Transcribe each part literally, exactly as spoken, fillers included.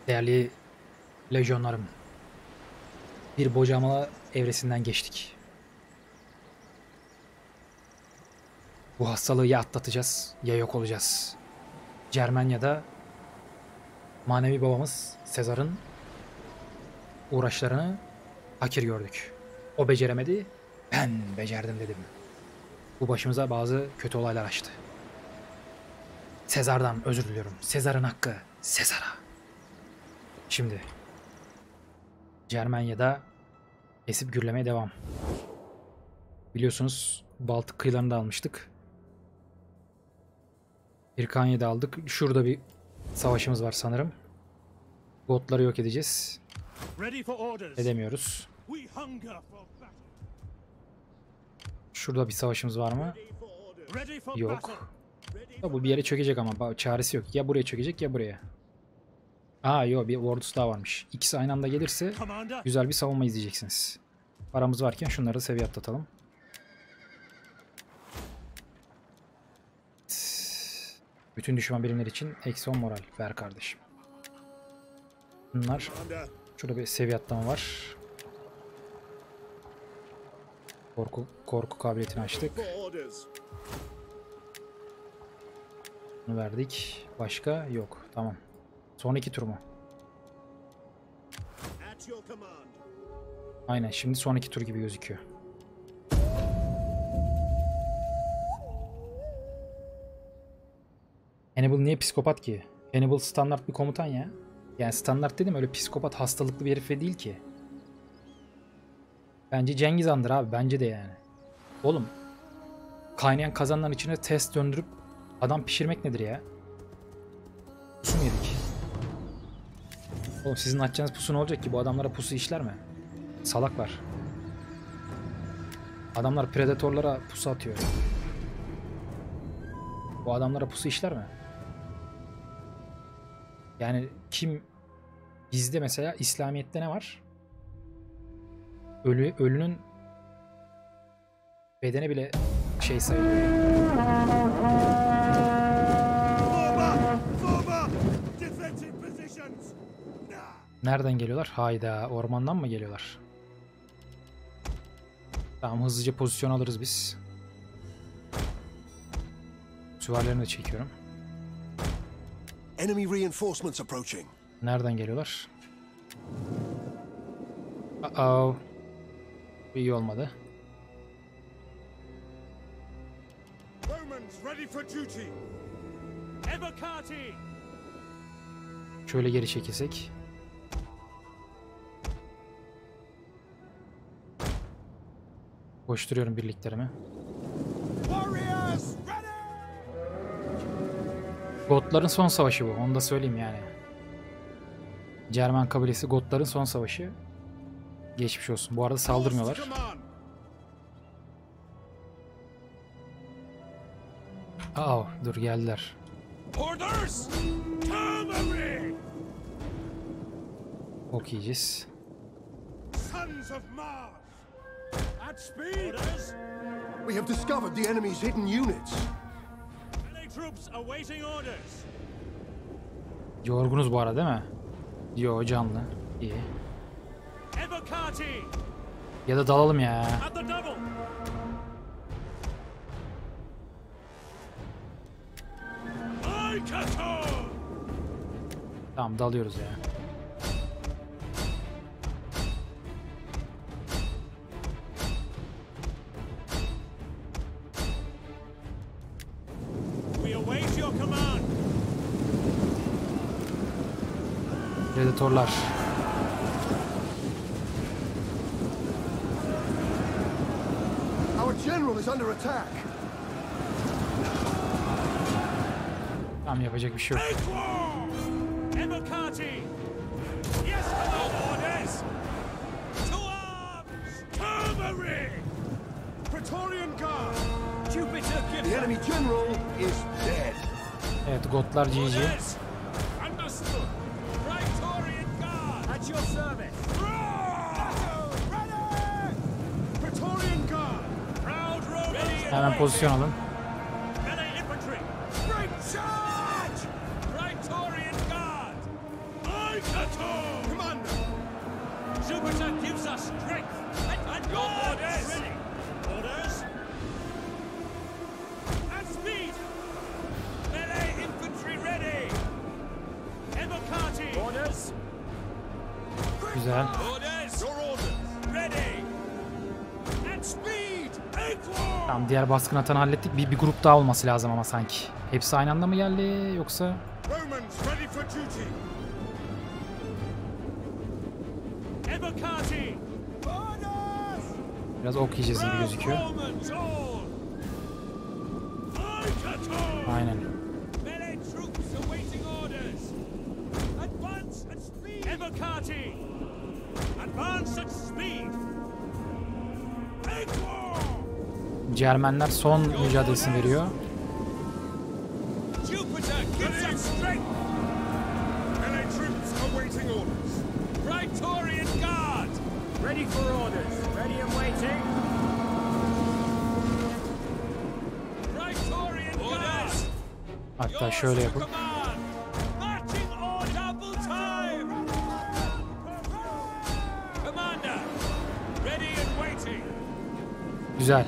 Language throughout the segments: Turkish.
Değerli lejyonlarım, bir bocalama evresinden geçtik. Bu hastalığı ya atlatacağız ya yok olacağız. Cermanya'da manevi babamız Sezar'ın uğraşlarını hakir gördük. O beceremedi, ben becerdim dedim. Bu başımıza bazı kötü olaylar açtı. Sezar'dan özür diliyorum. Sezar'ın hakkı Sezar'a. Şimdi Cermanya'da esip gürlemeye devam. Biliyorsunuz Baltık kıyılarını da almıştık. Hirkanya'da aldık. Şurada bir savaşımız var sanırım. Gotları yok edeceğiz. Edemiyoruz. Şurada bir savaşımız var mı? Yok. Bu bir yere çökecek ama çaresi yok. Ya buraya çökecek ya buraya. Aa yok, bir ordusu daha varmış. İkisi aynı anda gelirse güzel bir savunma izleyeceksiniz. Paramız varken şunları da seviye atlatalım. Bütün düşman birimler için eksi on moral ver kardeşim. Bunlar, şurada bir seviye atlama var. Korku, korku kabiliyetini açtık. Bunu verdik. Başka yok. Tamam. Son iki tur mu? Aynen, şimdi son iki tur gibi gözüküyor. Hannibal niye psikopat ki? Hannibal standart bir komutan ya. Yani standart dedim, öyle psikopat hastalıklı bir herif değil ki. Bence Cengiz Han'dır abi, bence de yani. Oğlum, kaynayan kazanların içine test döndürüp adam pişirmek nedir ya? Pusu mu yedik? Oğlum sizin atacağınız pusu ne olacak ki? Bu adamlara pusu işler mi? Salaklar. Adamlar predatorlara pusu atıyor. Bu adamlara pusu işler mi? Yani kim, bizde mesela İslamiyet'te ne var? Ölü, ölünün bedeni bile şey sayılıyor. Nereden geliyorlar? Hayda, ormandan mı geliyorlar? Tamam, hızlıca pozisyon alırız biz. Süvarilerini de çekiyorum. Enemy reinforcements approaching. Nereden geliyorlar? Uh-oh. İyi olmadı. Şöyle geri çekilsek. Koşturuyorum birliklerimi. Gotların son savaşı bu. Onu da söyleyeyim yani. Cermen kabilesi Gotların son savaşı. Geçmiş olsun. Bu arada saldırmıyorlar. Aa, dur geldiler. Ok yiyeceğiz. We have discovered the enemy's hidden units. Yorgunuz bu arada değil mi? Yo, canlı. İyi. Ya da dalalım ya. Tamam, dalıyoruz ya. Predatorlar. Our general is under attack. Tamam, yapacak bir şey yok. The enemy general is dead. Evet, Gotlar G G. Hemen pozisyon alın. Jupiter gives us strength. And your orders. Ready. Orders. And speed. Melee infantry ready. Evocati. Orders. Güzel. Orders. Your orders. Ready. And speed. Equal. Tamam, diğer baskın atanı hallettik. Bir, bir grup daha olması lazım ama sanki. Hepsi aynı anda mı geldi yoksa? Romans ready for duty. Evocati. Orders. Biraz ok yiyeceğiz gibi gözüküyor. Romans all. Ikator. Aynen. Melee troops awaiting orders. Advance at speed. Evocati. Advance at speed. Equal. Cermenler son mücadelesini veriyor. Jupiter gives us strength. Melee troops awaiting orders. Praetorian Guard. Ready for orders. Ready and waiting. Praetorian Guard. Hatta şöyle yapıp. Marching on double time. Commander. Ready and waiting. Güzel.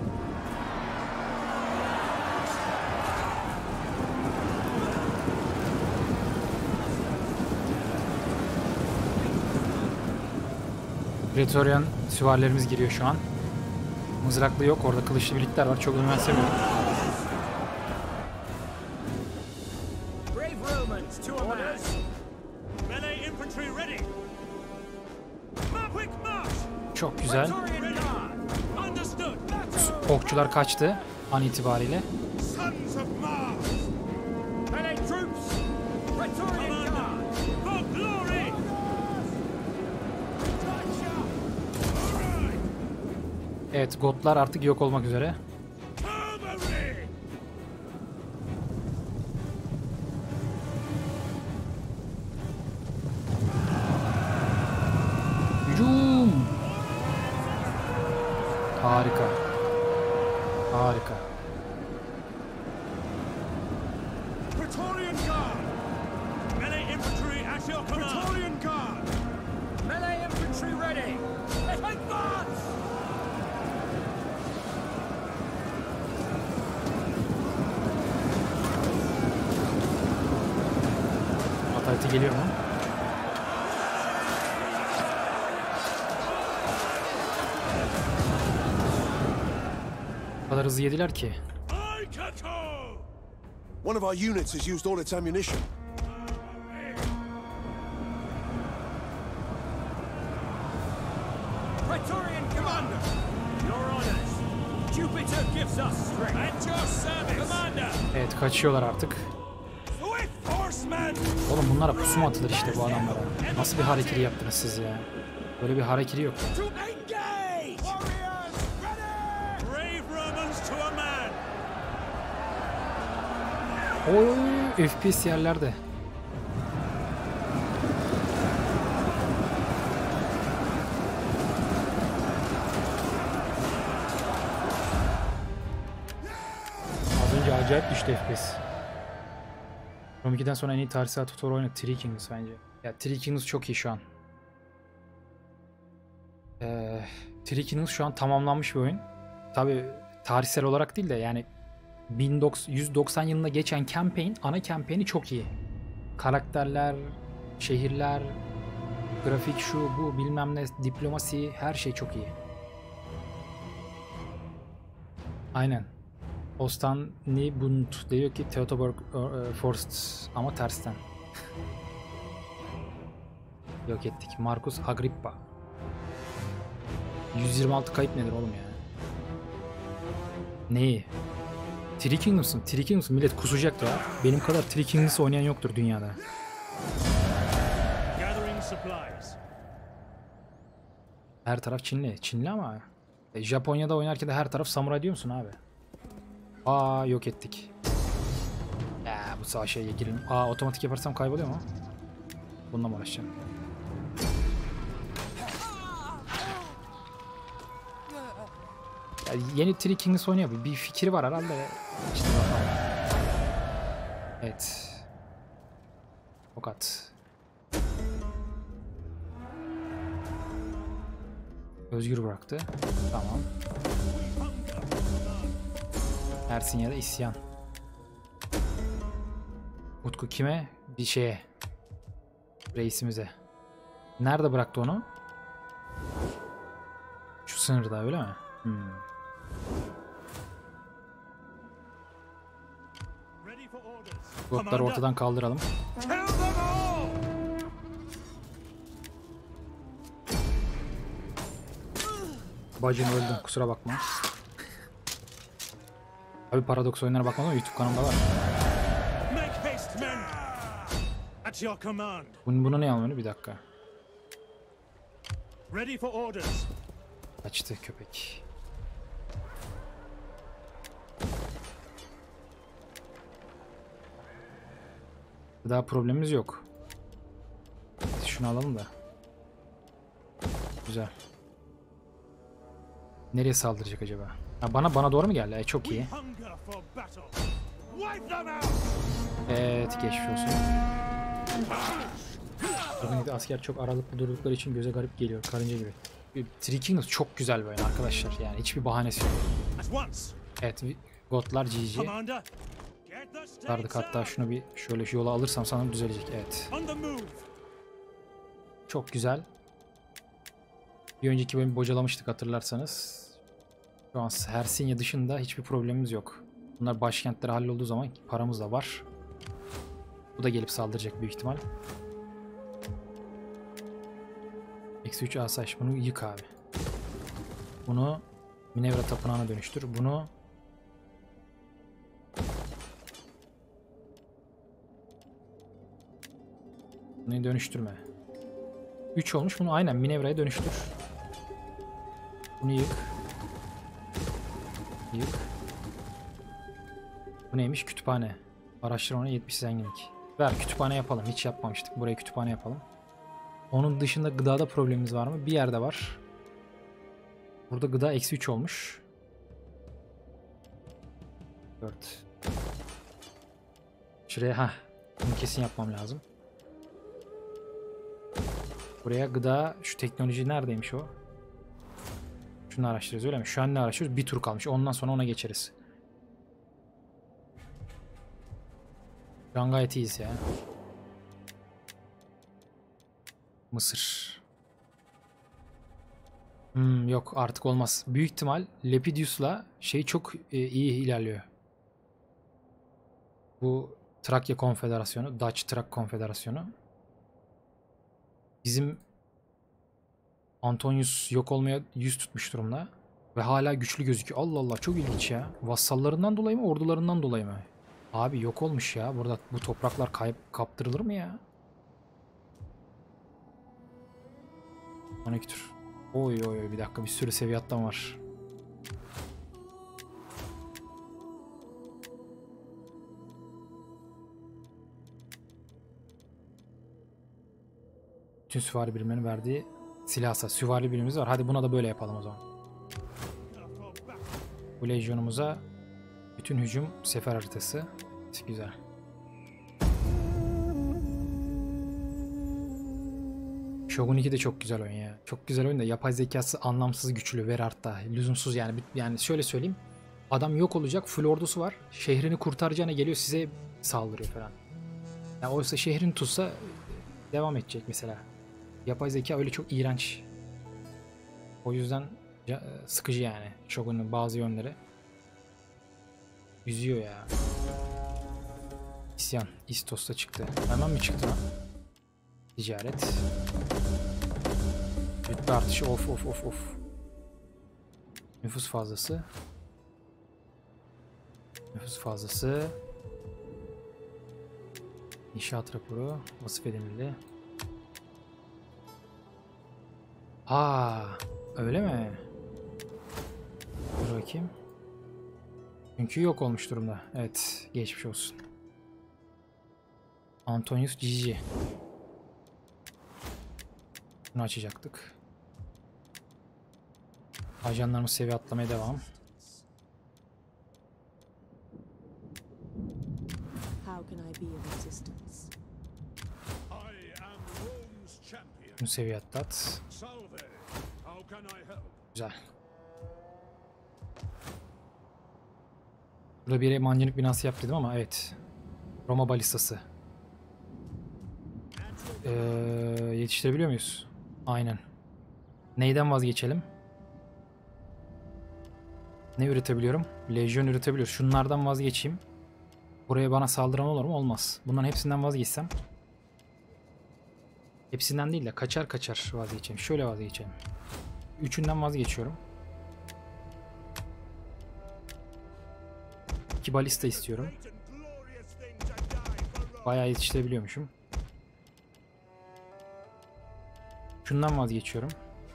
Praetorian süvarilerimiz giriyor şu an. Mızraklı yok. Orada kılıçlı birlikler var. Çok önemsemiyorum. Brave Romans to a man. Melee infantry ready. Quick march. Çok güzel. Praetorian Guard. Understood. Okçular kaçtı an itibariyle. Sons of Mars. Melee troops. Praetorian Guard. For glory. Evet, Gotlar artık yok olmak üzere. Cavalry. Hücum! Harika. Harika. Praetorian Guard. Melee infantry at your command. Praetorian Guard. Melee infantry ready. Advance. Ataleti geliyor mu? O kadar hızlı yediler ki. Ikator. One of our units has used all its ammunition. Praetorian Commander. Your orders. Jupiter gives us strength. At your service. Commander. Evet, kaçıyorlar artık. Swift horsemen. Oğlum bunlara pusu mu atılır işte bu adamlara? Nasıl bir hareketi yaptınız siz ya? Böyle bir hareketi yok ya. To engage. Warriors ready. Brave Romans to a man. Oy, F P S yerlerde. Az önce acayip düştü F P S. Rome ikiden sonra en iyi tarihsel tutor oyunu Three Kings bence. Ya Three Kings çok iyi şu an. Ee, Three Kings şu an tamamlanmış bir oyun. Tabi tarihsel olarak değil de yani bin yüz doksan yılında geçen campaign, ana campaign'i çok iyi. Karakterler, şehirler, grafik şu bu bilmem ne, diplomasi, her şey çok iyi. Aynen. Ostanibund diyor ki Teutoburg uh, Forst ama tersten. Yok ettik. Marcus Agrippa. yüz yirmi altı kayıp nedir oğlum ya? Neyi? Three Kingdoms'un, Three Kingdoms'un millet kusacak ya. Benim kadar Three Kingdoms oynayan yoktur dünyada. Her taraf Çinli. Çinli ama e, Japonya'da oynarken de her taraf samuray diyor musun abi? Aa yok ettik. Ya bu sağ şeye girelim. Aa otomatik yaparsam kayboluyor mu? Bununla mı uğraşacağım? Ya yeni Three Kings oynuyor. Bir fikri var herhalde. İşte bakalım. Evet. Fakat. Özgür bıraktı. Tamam. Ersin ya da isyan. Utku kime? Bir şeye. Reisimize. Nerede bıraktı onu? Şu sınırda öyle mi? Hmm. Gotları ortadan kaldıralım. Bacım öldüm, kusura bakma. Abi Paradox oyunlara bakmadım ama YouTube kanalımda var. Bunu, bunu ne almıyor? Bir dakika. Kaçtı köpek. Daha problemimiz yok. Şunu alalım da. Güzel. Nereye saldıracak acaba? Ha, bana bana doğru mu geldi? E, çok iyi. Evet, geçmiş olsun. Bugün asker çok aralıklı durdukları için göze garip geliyor, karınca gibi. Three Kingdoms çok güzel bir oyun arkadaşlar. Yani hiçbir bahanesi yok. Evet, Gotlar G G. Vardık, hatta şunu bir şöyle şu yola alırsam sanırım düzelecek. Evet. Çok güzel. Bir önceki bölümü bocalamıştık hatırlarsanız. Şu an Hersinya dışında hiçbir problemimiz yok. Bunlar başkentleri hallolduğu zaman paramız da var. Bu da gelip saldıracak büyük ihtimal. Eksi üç asayiş. Bunu yık abi. Bunu Minevra Tapınağı'na dönüştür. Bunu Bunu dönüştürme. üç olmuş. Bunu aynen Minevra'ya dönüştür. Bunu yık. Yık. Bu neymiş? Kütüphane. Araştırmana yetmiş zenginlik. Ver kütüphane yapalım. Hiç yapmamıştık. Buraya kütüphane yapalım. Onun dışında gıdada problemimiz var mı? Bir yerde var. Burada gıda eksi üç olmuş. dört. Şuraya ha. Bunu kesin yapmam lazım. Buraya gıda, şu teknoloji neredeymiş o? Şunu araştırıyoruz öyle mi? Şu an ne araştırıyoruz? Bir tur kalmış. Ondan sonra ona geçeriz. Şu an gayet iyiyiz ya. Mısır. Hmm, yok artık olmaz. Büyük ihtimal Lepidus'la şey çok e, iyi ilerliyor. Bu Trakya Konfederasyonu, Dutch Trak Konfederasyonu. Bizim Antonius yok olmaya yüz tutmuş durumda. Ve hala güçlü gözüküyor. Allah Allah, çok ilginç ya. Vassallarından dolayı mı, ordularından dolayı mı? Abi yok olmuş ya. Burada bu topraklar kayıp kaptırılır mı ya? on iki tur. Oy oy oy, bir dakika, bir sürü seviye atlam var. Bütün süvari birimlerinin verdiği silahsa süvari birimimiz var. Hadi buna da böyle yapalım o zaman. Bu lejyonumuza bütün hücum sefer haritası. Güzel. Shogun iki de çok güzel oyun ya. Çok güzel oyun da yapay zekası anlamsız güçlü. Verart'ta. Lüzumsuz yani. Yani şöyle söyleyeyim. Adam yok olacak. Full ordusu var. Şehrini kurtaracağına geliyor size saldırıyor falan. Yani oysa şehrini tutsa devam edecek mesela. Yapay zeka öyle çok iğrenç. O yüzden sıkıcı yani. Shogun'un bazı yönleri. Üzüyor ya. İsyan. İstos'ta çıktı. Hemen mi çıktı lan? Ticaret. Rütbe artışı. Of of of of. Nüfus fazlası. Nüfus fazlası. İnşaat raporu. Vasıf edildi. Aa, öyle mi? Dur bakayım. Çünkü yok olmuş durumda. Evet, geçmiş olsun. Antonius Gigi. Bunu açacaktık. Ajanlarımız seviye atlamaya devam. Bunu seviye atlat. can I help? Güzel. Burada bir mancınık binası yap dedim ama evet. Roma balistası. Ee, yetiştirebiliyor muyuz? Aynen. Neyden vazgeçelim? Ne üretebiliyorum? Lejyon üretebiliyoruz. Şunlardan vazgeçeyim. Buraya bana saldıran olur mu? Olmaz. Bunların hepsinden vazgeçsem. Hepsinden değil de kaçar kaçar vazgeçeyim. Şöyle vazgeçelim. Üçünden vazgeçiyorum. İki balista istiyorum. Bayağı yetiştirebiliyormuşum. Şundan vazgeçiyorum.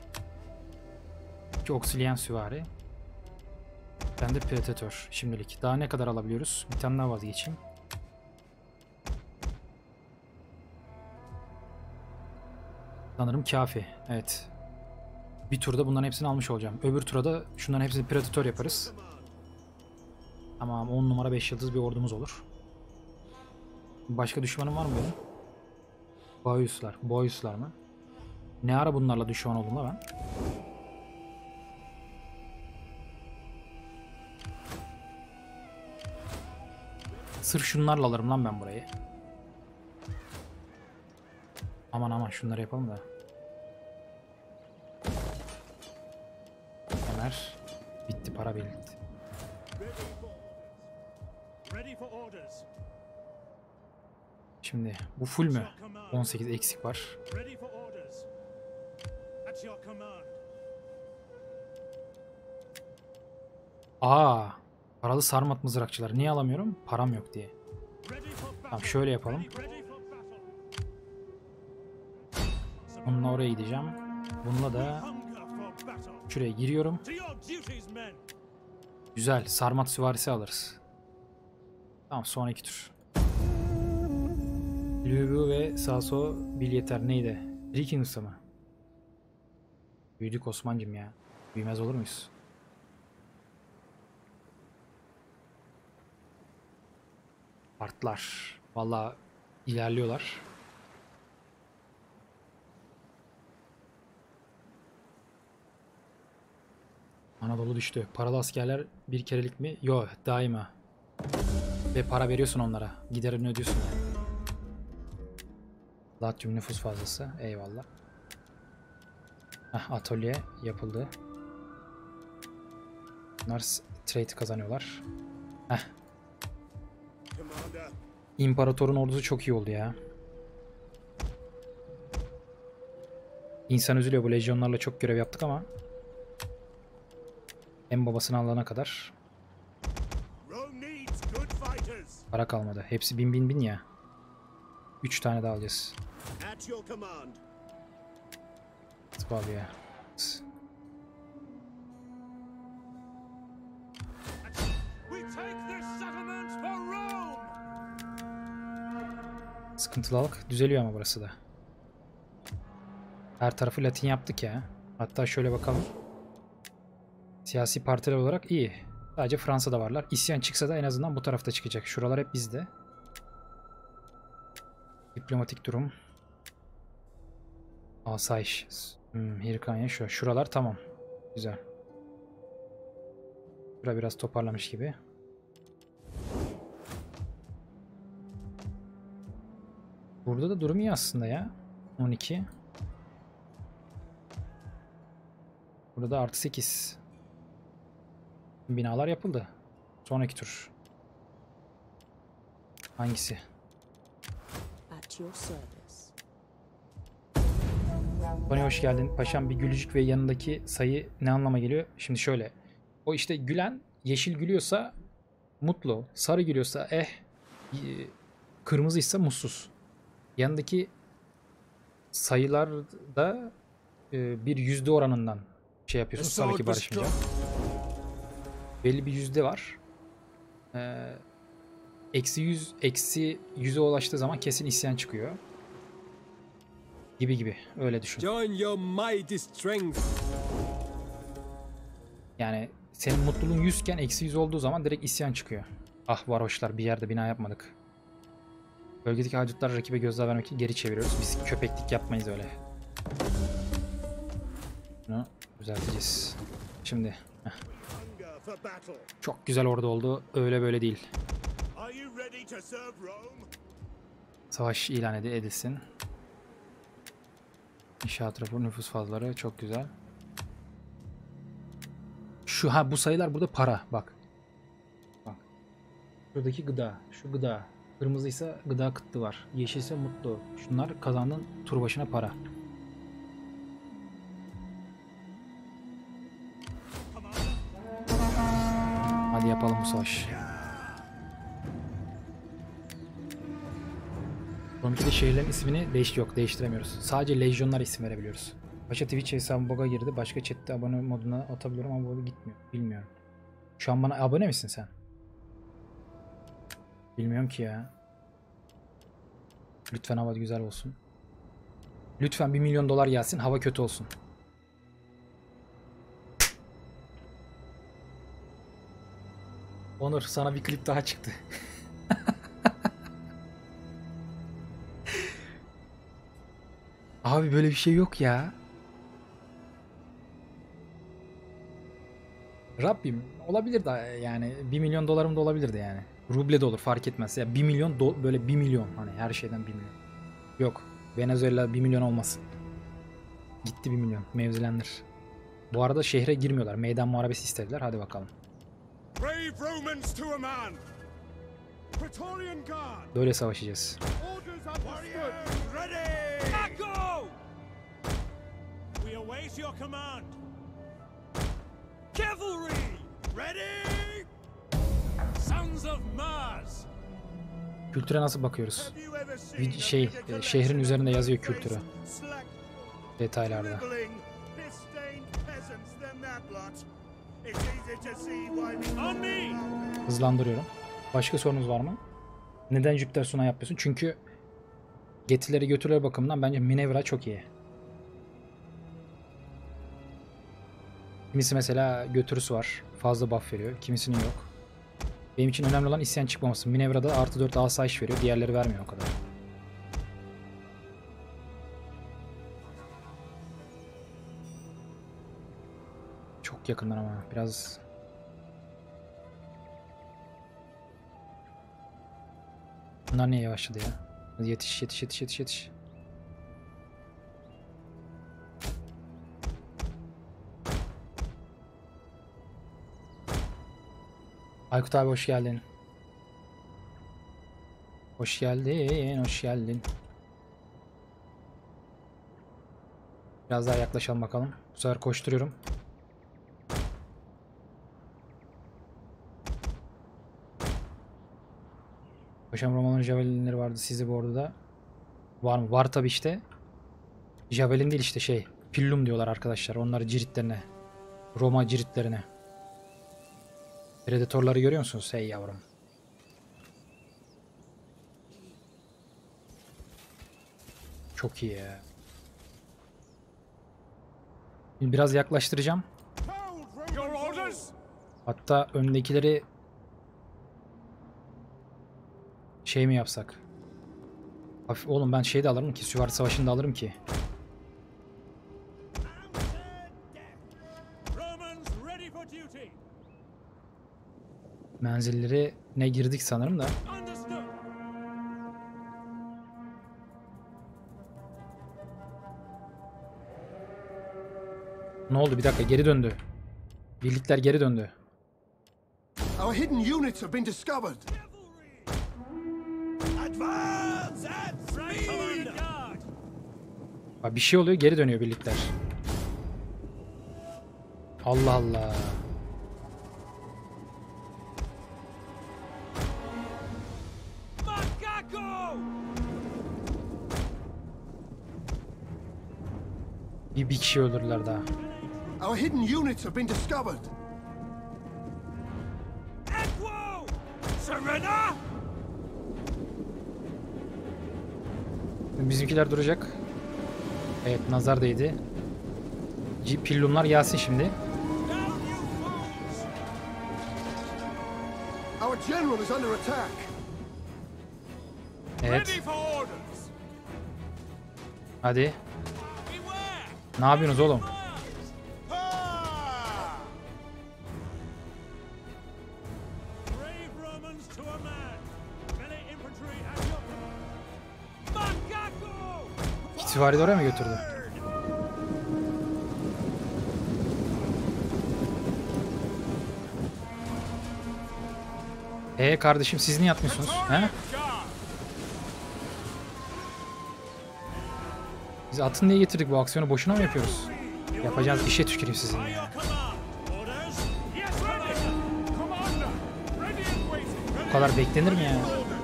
İki oksijen süvari. Ben de predatör şimdilik. Daha ne kadar alabiliyoruz? Bir tane daha vazgeçeyim. Sanırım kafi. Evet. Bir turda bunların hepsini almış olacağım. Öbür turda şunların hepsini predatör yaparız. Tamam, on numara beş yıldız bir ordumuz olur. Başka düşmanım var mı benim? Boyuslar. Boyuslar mı? Ne ara bunlarla düşman oldum da ben? Sırf şunlarla alırım lan ben burayı. Aman aman şunları yapalım da. Kemer. Bitti, para birikti. Şimdi bu full mü? on sekiz eksik var. Aa, paralı sarmat mızrakçılar. Niye alamıyorum? Param yok diye. Tamam, şöyle yapalım. Bununla oraya gideceğim. Bununla da şuraya giriyorum. Güzel. Sarmat süvarisi alırız. Tamam, sonraki tur. Lübü ve Saso Bilyeter neydi? Rikings'a mı? Büyüdük Osman'cım ya. Büyümez olur muyuz? Artlar. Vallahi ilerliyorlar. Anadolu düştü. Paralı askerler bir kerelik mi? Yok, daima. Ve para veriyorsun onlara. Giderini ödüyorsun yani. Latium nüfus fazlası. Eyvallah. Heh, atölye yapıldı. Bunlar trade kazanıyorlar. Heh. İmparatorun ordusu çok iyi oldu ya. İnsan üzülüyor, bu lejyonlarla çok görev yaptık ama en babasını alana kadar para kalmadı. Hepsi bin bin bin ya. Üç tane daha alacağız. Abi ya. Sıkıntılı halk düzeliyor ama burası da. Her tarafı Latin yaptık ya. Hatta şöyle bakalım. Siyasi partiler olarak iyi. Sadece Fransa'da varlar. İsyan çıksa da en azından bu tarafta çıkacak. Şuralar hep bizde. Diplomatik durum. Asayiş. Hmm, Hirkanya şu. Şuralar tamam. Güzel. Şura biraz toparlamış gibi. Burada da durum iyi aslında ya. on iki. Burada da artı sekiz. Binalar yapıldı. Sonraki tur. Hangisi? Tony hoş geldin. Paşam, bir gülücük ve yanındaki sayı ne anlama geliyor? Şimdi şöyle. O işte gülen, yeşil gülüyorsa mutlu. Sarı gülüyorsa eh. Kırmızıysa mutsuz. Yanındaki sayılarda bir yüzde oranından şey yapıyorsun. Tabii ki barışmayacağım. Belli bir yüzde var. Ee, eksi yüz, eksi yüze ulaştığı zaman kesin isyan çıkıyor. Gibi gibi. Öyle düşün. Yani senin mutluluğun yüz iken eksi yüz olduğu zaman direkt isyan çıkıyor. Ah varoşlar, bir yerde bina yapmadık. Bölgedeki haydutlar rakibe gözdağı vermek için geri çeviriyoruz. Biz köpeklik yapmayız öyle. Bunu Düzelteceğiz. Şimdi. Heh. Hunger for battle. Çok güzel orada oldu. Öyle böyle değil. Are you ready to serve Rome? Savaş ilan ed- edilsin. İnşaat raporu, nüfus fazlaları çok güzel. Şu ha bu sayılar burada para bak. Bak. Şuradaki gıda, şu gıda. Kırmızıysa gıda kıtlığı var. Yeşilse mutlu. Şunlar kazandığın tur başına para. Hadi yapalım bu savaş. Romik'te şehirlerin ismini değiş yok değiştiremiyoruz. Sadece lejyonlar isim verebiliyoruz. Paşa Twitch hesabım bug'a girdi. Başka chatte abone moduna atabiliyorum ama bu gitmiyor. Bilmiyorum. Şu an bana abone misin sen? Bilmiyorum ki ya. Lütfen hava güzel olsun. Lütfen bir milyon dolar gelsin. Hava kötü olsun. Onur sana bir klip daha çıktı. Abi böyle bir şey yok ya. Rabbim olabilir de yani bir milyon dolarım da olabilirdi yani. Ruble de olur fark etmez. Ya bir milyon do- böyle bir milyon hani her şeyden bir milyon. Yok. Venezuela bir milyon olmasın. Gitti bir milyon. Mevzilendir. Bu arada şehre girmiyorlar. Meydan muharebesi istediler. Hadi bakalım. Brave Romans to a man. Praetorian Guard. Böyle savaşacağız. Orders understood. Ready. Echo. We await your command. Cavalry. Ready. Sons of Mars. Kültüre nasıl bakıyoruz? Have you ever seen Bir şey, e, şehrin üzerinde yazıyor kültürü. Slack, Detaylarda. dribbling, disdained peasants than that lot. It's easy to see why we On me. Hızlandırıyorum. Başka sorunuz var mı? Neden Jüpiter Suna yapıyorsun? Çünkü getirileri götürüleri bakımından bence Minevra çok iyi. Kimisi mesela götürüsü var. Fazla buff veriyor. Kimisinin yok. Benim için önemli olan isyan çıkmaması. Minevra'da artı dört asayiş veriyor. Diğerleri vermiyor o kadar. Çok yakınlar ama biraz... Bunlar niye yavaşladı ya? Hadi yetiş yetiş yetiş yetiş yetiş. Aykut abi hoş geldin. Hoş geldin, hoş geldin. Biraz daha yaklaşalım bakalım. Bu sefer koşturuyorum. Paşam Romalı'nın javelinleri vardı sizde bu arada. Var mı? Var tabi işte. Javelin değil işte şey. Pillum diyorlar arkadaşlar. Onları ciritlerine. Roma ciritlerine. Predatorları görüyor musunuz? Hey yavrum. Çok iyi ya. Şimdi biraz yaklaştıracağım. Your orders. Hatta öndekileri şey mi yapsak? Hafif, oğlum ben şey de alırım ki. Süvari Savaşı'nı da alırım ki. Romans ready for duty. Menzilleri ne girdik sanırım da. Understood. Ne oldu? Bir dakika geri döndü. Birlikler geri döndü. Our hidden units have been discovered. Advance at speed. Guard. Bak bir şey oluyor geri dönüyor birlikler. Allah Allah. Macaco. Bir, bir kişi öldürdüler daha. Our hidden units have been discovered. Equo. Serena. Bizimkiler duracak. Evet nazar değdi. C- Pillumlar gelsin şimdi. Down you fools. Our general is under attack. Evet. Ready for orders. Hadi. Beware. Ne yapıyorsunuz oğlum? Mars. Süvari de oraya mı götürdü? Ee kardeşim siz niye yatmıyorsunuz? He? Biz atın niye getirdik bu aksiyonu? Boşuna mı yapıyoruz? Yapacağınız işe tüküreyim sizin ya. Bu kadar beklenir mi ya?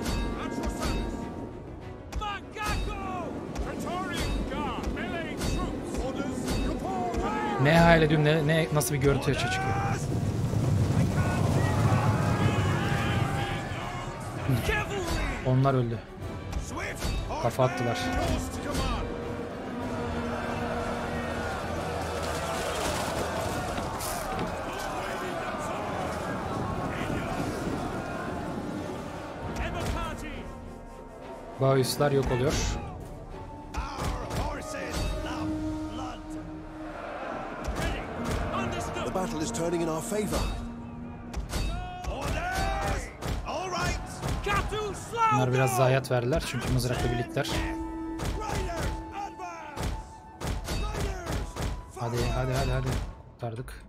Ne hayal ediyorum, ne, ne nasıl bir görüntü açığa çıkıyor. Onlar öldü. Kafa attılar. Bağüsler yok oluyor. The battle is turning in our favor. Bunlar biraz zayiat verdiler çünkü mızrakla birlikler. Hadi hadi hadi hadi. Kurtardık.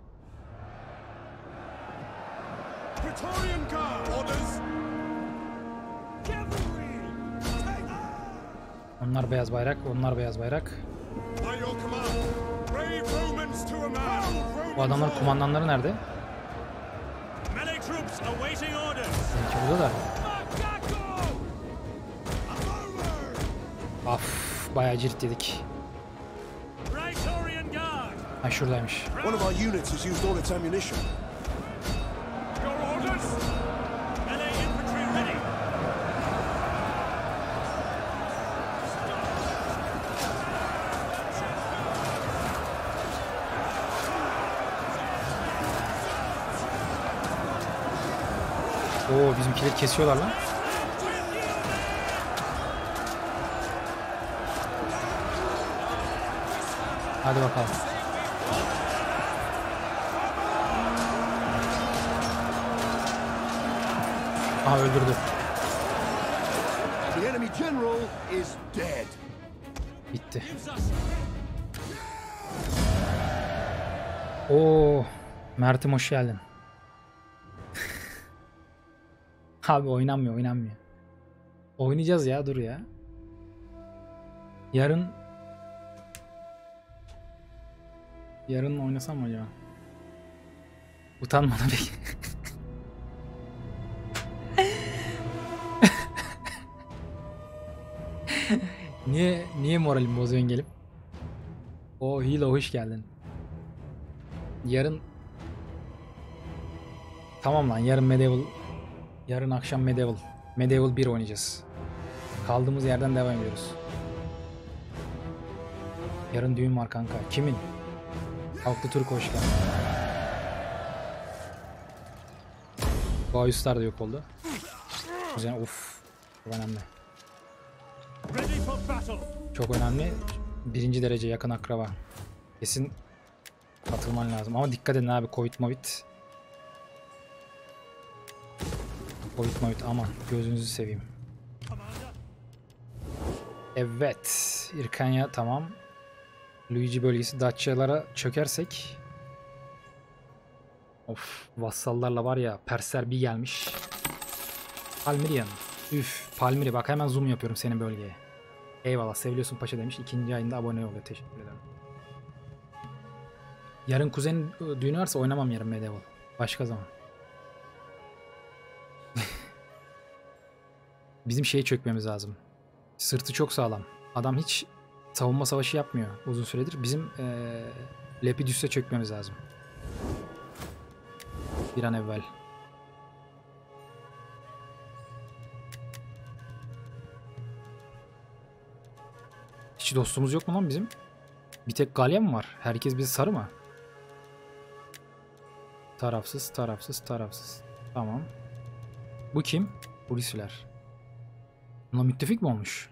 Onlar beyaz bayrak, onlar beyaz bayrak. Bu adamların kumandanları nerede? Belki burada da. Af, bayağı cirit yedik. Ha şuradaymış. One of our units has used all its ammunition. Oo bizimkileri kesiyorlar lan. Hadi bakalım. Aha öldürdü. The enemy general is dead. Bitti. Oo, Mert'im hoş geldin. Abi oynanmıyor, oynanmıyor. Oynayacağız ya, dur ya. Yarın Yarın oynasam mı acaba? Utanmadan peki. Niye niye moralim bozuyorsun gelip? O Hilo hoş geldin. Yarın tamam lan, yarın Medieval, yarın akşam Medieval Medieval bir oynayacağız. Kaldığımız yerden devam ediyoruz. Yarın düğün var kanka. Kimin? Halklı Türk hoş geldin. Bağüsler de yok oldu. Güzel, of. Çok önemli. Çok önemli. Birinci derece yakın akraba. Kesin katılman lazım. Ama dikkat edin abi, Covid Covid. Covid Covid aman gözünüzü seveyim. Evet. İrkanya tamam. Luigi bölgesi Dacia'lara çökersek. Of, vassallarla var ya, Persler bir gelmiş. Palmirian. Üf, Palmiri bak, hemen zoom yapıyorum senin bölgeye. Eyvallah, seviliyorsun paşa demiş. İkinci ayında abone oluyor, teşekkür ederim. Yarın kuzenin düğünü varsa oynamam yarın Medieval. Başka zaman. Bizim şeyi çökmemiz lazım. Sırtı çok sağlam. Adam hiç savunma savaşı yapmıyor uzun süredir. Bizim ee, Lepidus'e çökmemiz lazım. Bir an evvel. Hiç dostumuz yok mu lan bizim? Bir tek Galya mı var? Herkes bizi sarı mı? Tarafsız, tarafsız, tarafsız. Tamam. Bu kim? Polisler. Bunlar müttefik mi olmuş?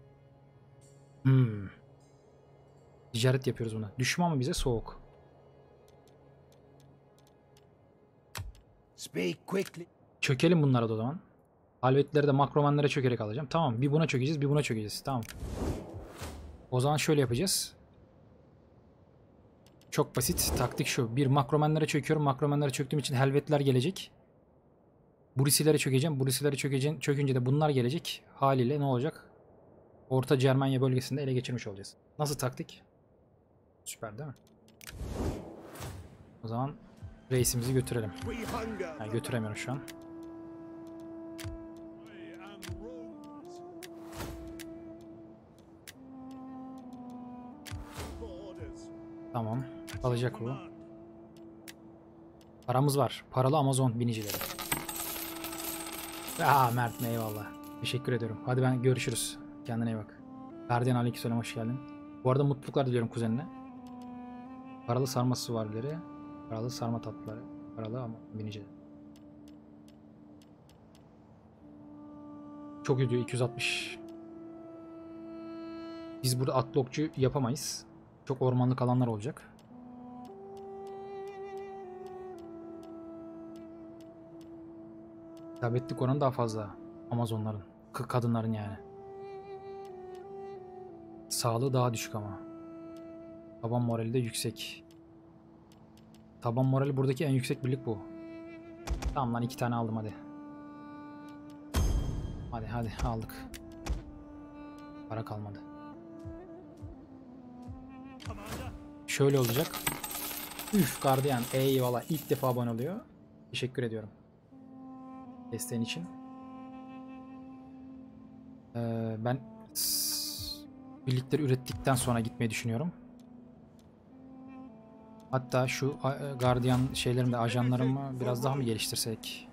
Hmm. Ticaret yapıyoruz buna. Düşman mı bize? Soğuk. Speak quickly. Çökelim bunlara da o zaman. Halvetleri de makromanlara çökerek alacağım. Tamam, bir buna çökeceğiz, bir buna çökeceğiz. Tamam. O zaman şöyle yapacağız. Çok basit. Taktik şu. Bir, makromenlere çöküyorum. Makromenlere çöktüğüm için helvetler gelecek. Brusilere çökeceğim. Brusilere çökeceğim. Çökünce de bunlar gelecek. Haliyle ne olacak? Orta Cermanya bölgesinde ele geçirmiş olacağız. Nasıl taktik? Süper değil mi? O zaman reisimizi götürelim. We hunger Ha, for götüremiyorum şu an. I am Rome's. For orders. Tamam. Alacak bu. Paramız var. Paralı Amazon binicileri. Aa Mert, eyvallah. Teşekkür ediyorum. Hadi ben görüşürüz. Kendine iyi bak. Gardiyan aleykümselam, hoş geldin. Bu arada mutluluklar diliyorum kuzenine. Paralı sarma süvarileri. Paralı sarma tatlıları. Paralı ama binicileri. Çok ödüyor iki yüz altmış. Biz burada atlı okçu yapamayız. Çok ormanlık alanlar olacak. İsabetlik oranı daha fazla. Amazonların. K- kadınların yani. Sağlığı daha düşük ama. Taban morali de yüksek. Taban morali buradaki en yüksek birlik bu. Tamam lan, iki tane aldım hadi. Hadi hadi aldık. Para kalmadı. Şöyle olacak. Üf gardiyan, eyvallah, ilk defa abone oluyor. Teşekkür ediyorum desteğin için. Ee, ben birlikleri ürettikten sonra gitmeyi düşünüyorum. Hatta şu gardiyan şeylerimde ajanlarımı biraz daha mı geliştirsek?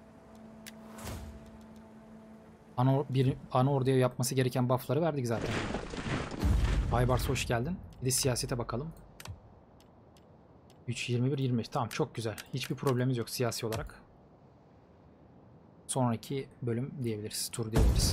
Ana, bir, ana orduya yapması gereken buff'ları verdik zaten. Aybars hoş geldin. Bir de siyasete bakalım. üç, yirmi bir, yirmi beş. Tamam, çok güzel. Hiçbir problemimiz yok siyasi olarak. Sonraki bölüm diyebiliriz. Tur diyebiliriz.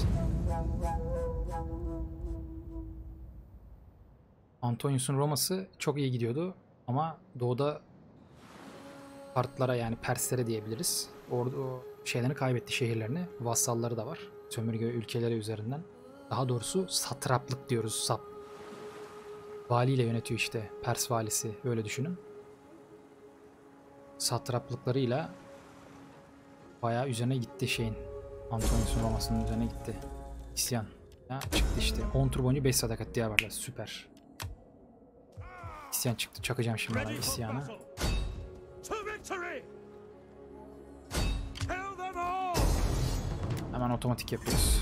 Antonius'un Roma'sı çok iyi gidiyordu. Ama doğuda Partlara, yani Perslere diyebiliriz. Orada o şeylerini kaybetti, şehirlerini. Vassalları da var. Sömürge ülkeleri üzerinden. Daha doğrusu satraplık diyoruz. Sap. Valiyle yönetiyor işte. Pers valisi. Öyle düşünün. Satraplıklarıyla bayağı üzerine gitti şeyin. Antonius'un Roma'sının üzerine gitti. İsyan. Ya çıktı işte. on tur boyunca beş sadakat diye varlar. Süper. İsyan çıktı. Çakacağım şimdi bana isyanı. Hemen otomatik yapıyoruz.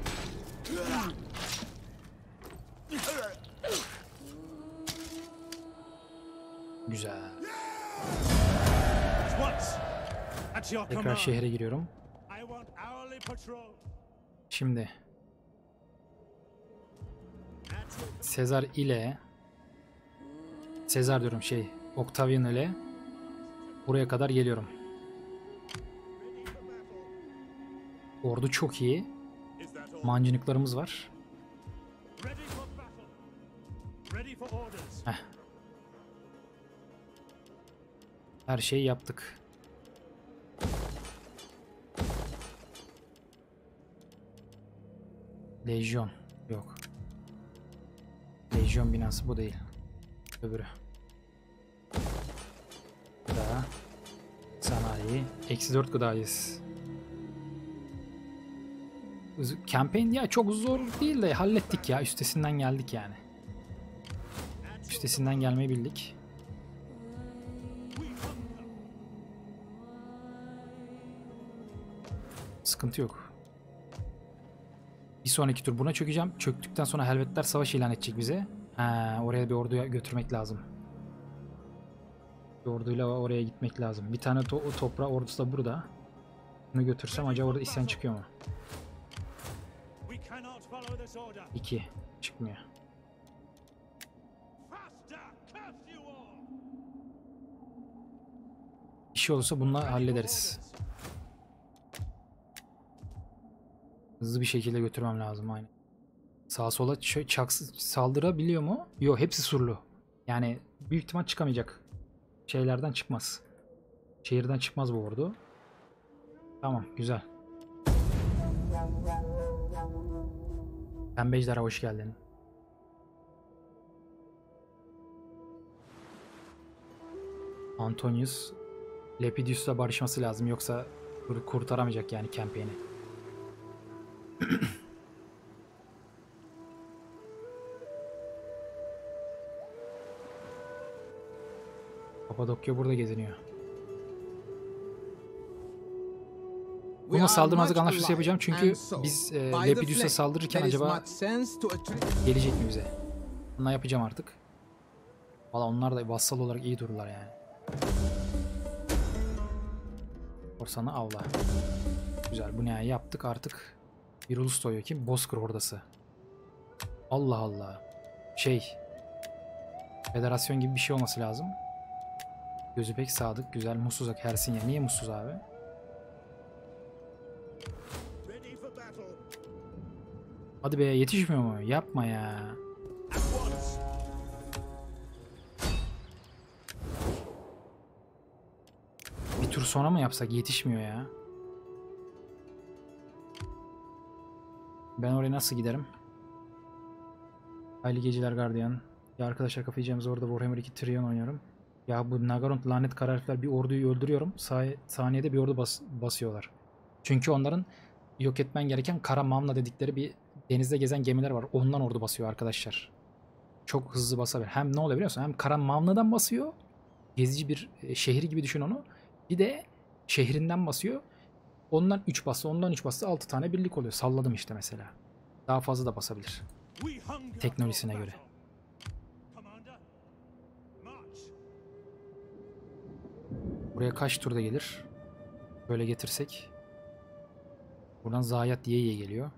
Güzel. Tekrar şehre giriyorum. Şimdi Sezar ile Sezar diyorum şey Octavian ile buraya kadar geliyorum. Ordu çok iyi. Mancınıklarımız var. Heh. Her şeyi yaptık. Lejyon yok. Lejyon binası bu değil. Öbürü. Gıda. Sanayi. Eksi dört gıdayız. Campaign ya çok zor değil de hallettik ya. Üstesinden geldik yani. Üstesinden gelmeyi bildik. Sıkıntı yok. Bir sonraki tur buna çökeceğim. Çöktükten sonra Helvetler savaş ilan edecek bize. Ha, oraya bir orduya götürmek lazım. Bir orduyla oraya gitmek lazım. Bir tane to toprağı ordusu da burada. Bunu götürsem acaba orada isyan çıkıyor mu? İki. Çıkmıyor. Bir şey olursa bununla hallederiz. Hızlı bir şekilde götürmem lazım aynı. Sağa sola çaksız saldırabiliyor mu? Yok, hepsi surlu. Yani büyük ihtimal çıkamayacak. Şeylerden çıkmaz. Şehirden çıkmaz bu ordu. Tamam, güzel. Pembe ejderha hoş geldin. Antonius Lepidus'la barışması lazım, yoksa kur- kurtaramayacak yani campaign'i. Kapadokya burada geziniyor. Buna saldırmazlık anlaşması yapacağım çünkü biz e, Lepidus'a saldırırken acaba gelecek mi bize? Bunları yapacağım artık. Valla onlar da vassal olarak iyi dururlar yani. Korsanı avla. Güzel, bu ne yaptık artık. Bir ulus doyuyor kim? Bozkır hordası. Allah Allah. Şey. Federasyon gibi bir şey olması lazım. Gözü pek sadık, güzel. Mutsuz Hersinya. Niye mutsuz abi? Ready for battle. Hadi be, yetişmiyor mu? Yapma ya. At once. Bir tur sonra mı yapsak? Yetişmiyor ya. Ben oraya nasıl giderim? Hayli geceler gardiyan. Ya arkadaşlar, kafayı yiyeceğimiz orada Warhammer iki Trion oynuyorum. Ya bu Nagarond lanet kara herifler, bir orduyu öldürüyorum. Sa saniyede bir ordu bas basıyorlar. Çünkü onların yok etmen gereken Kara Mamla dedikleri bir denizde gezen gemiler var. Ondan ordu basıyor arkadaşlar. Çok hızlı basabilir. Hem ne oluyor biliyor musun? Hem Kara Mamla'dan basıyor. Gezici bir şehir gibi düşün onu. Bir de şehrinden basıyor. Ondan üç bastı, ondan üç bastı, altı tane birlik oluyor. Salladım işte mesela. Daha fazla da basabilir. Teknolojisine göre. Buraya kaç turda gelir? Böyle getirsek. Buradan Zayiat diye diye geliyor.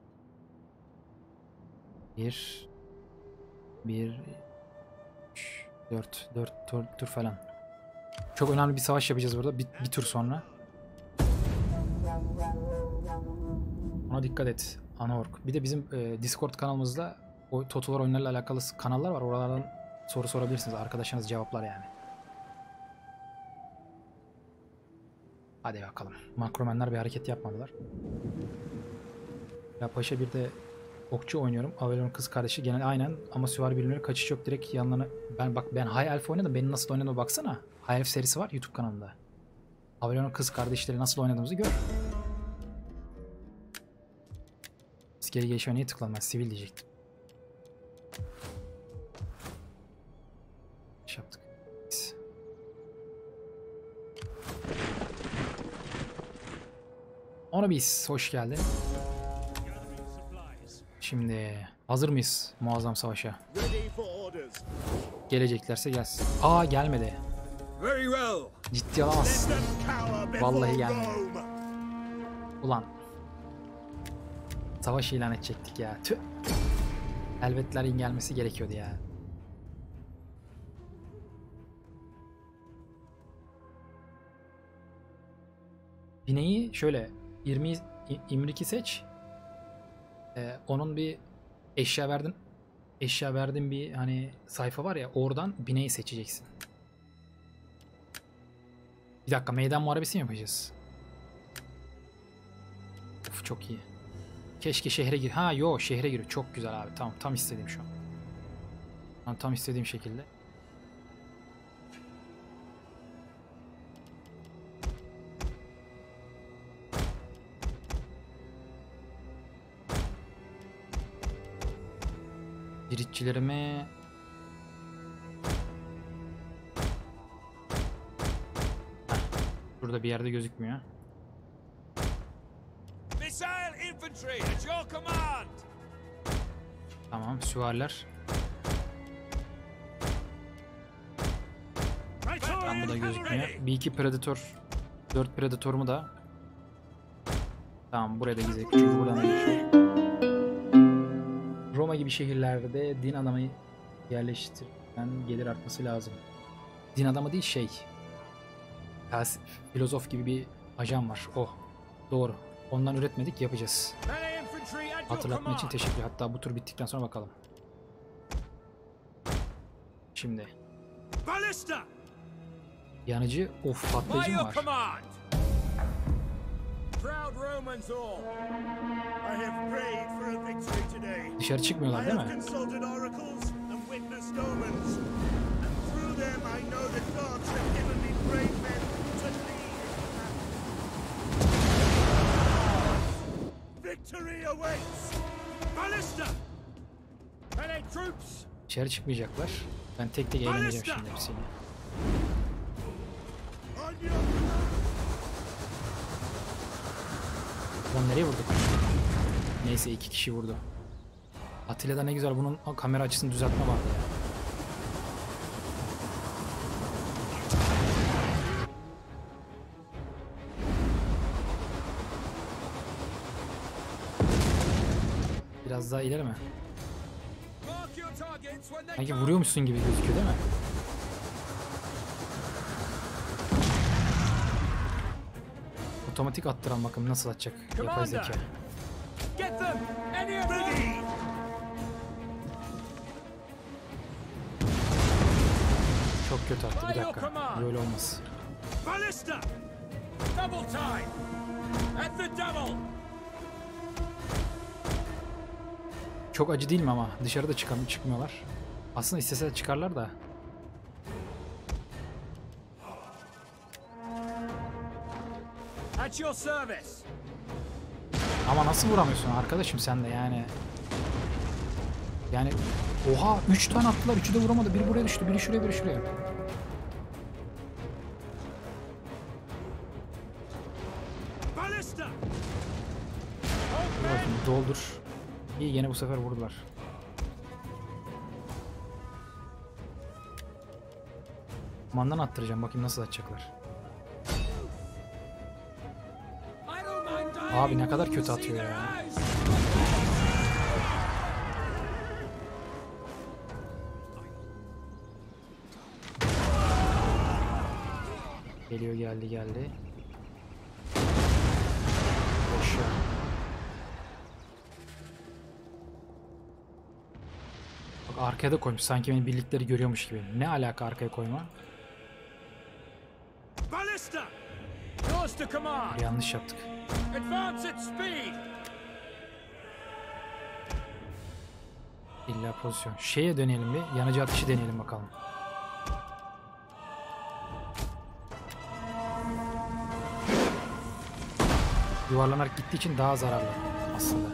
Bir. Bir. Üç. Dört. Dört tur, tur falan. Çok önemli bir savaş yapacağız burada. Bir, bir tur sonra. Ona dikkat et. Anaork. Bir de bizim e, Discord kanalımızda o Totolar oyunlarıyla alakalı kanallar var. Oralardan soru sorabilirsiniz. Arkadaşlarınız cevaplar yani. Hadi bakalım. Makromenler bir hareket yapmadılar. Ya paşa, bir de okçu oynuyorum. Avelon kız kardeşi genel aynen ama süvari birimleri kaçış yok, direkt yanlarına. Ben bak, ben High Elf oynadım. Benim nasıl oynadığıma baksana. High Elf serisi var YouTube kanalında. Avelon kız kardeşleri nasıl oynadığımızı gör. Askeri gelişime niye tıkladım ben? Sivil diyecektim. İş yaptık. Ona biz hoş geldin. Şimdi hazır mıyız muazzam savaşa? Ready for orders. Geleceklerse gelsin. Aa, gelmedi. Very well. Ciddi olamaz. Let them cower before Vallahi gelmedi. Rome. Ulan. Savaş ilan edecektik ya. Tüh. Elbetlerin gelmesi gerekiyordu ya. Bineği şöyle yirmi İmrik'i seç. Ee, onun bir eşya verdin. Eşya verdiğin bir hani sayfa var ya, oradan bineği seçeceksin. Bir dakika, meydan muharebesi mi yapacağız? Of, çok iyi. Keşke şehre gir. Ha yo, şehre giriyor. Çok güzel abi. Tamam, tam istediğim şu an. Tam, tam istediğim şekilde. Giritçilerime burada bir yerde gözükmüyor. Missile infantry at your command. Tamam, süvariler. Tam bu da gözükmüyor. Bir iki predator, dört predatorumu da. Tamam, buraya da gidelim çünkü buradan da geçiyor. Roma gibi şehirlerde din adamı yerleştiren gelir artması lazım. Din adamı değil, şey. Filozof gibi bir ajan var. Oh, doğru. Ondan üretmedik, yapacağız. Hatırlatma için teşekkür. Hatta bu tur bittikten sonra bakalım. Şimdi. Yanıcı, of, patlayıcı mı var? Proud Romans all. I have prayed for a victory today. Dışarı çıkmıyorlar I değil have mi? consulted oracles and witnessed omens. And through them I know that gods have given me brave men to lead in battle. Victory awaits! Ballista! Melee troops! İçeri çıkmayacaklar. Ben tek tek eğleneceğim şimdi hepsiyle. On your command! Lan nereye vurduk? Neyse iki kişi vurdu. Atilla'da ne güzel bunun o kamera açısını düzeltme vardı ya. Biraz daha ileri mi? Mark your targets when they Sanki come. vuruyormuşsun gibi gözüküyor değil mi? Otomatik attıran bakalım nasıl atacak yapay zeka. Get them! Any of them! Ready! Çok kötü attı bir dakika. Böyle olmaz. Ballista! Double time! At the double! Çok acı değil mi ama? Dışarıda çıkan çıkmıyorlar. Aslında isteseler çıkarlar da. At your service! Ama nasıl vuramıyorsun arkadaşım sen de yani. Yani oha üç tane attılar. Üçü de vuramadı. Biri buraya düştü. Biri şuraya biri şuraya. Ballista! Dur bakayım, doldur. İyi gene bu sefer vurdular. Mandan attıracağım bakayım nasıl atacaklar. I don't mind dying. Abi ne kadar when kötü you see atıyor their ya. eyes. Geliyor geldi geldi. Boş ya. Bak arkaya da koymuş sanki benim birlikleri görüyormuş gibi. Ne alaka arkaya koyma? Ballista! Yours to command! Yanlış yaptık. Advance at speed! İlla pozisyon. Şeye dönelim bir. Yanıcı atışı deneyelim bakalım. Yuvarlanarak gittiği için daha zararlı aslında.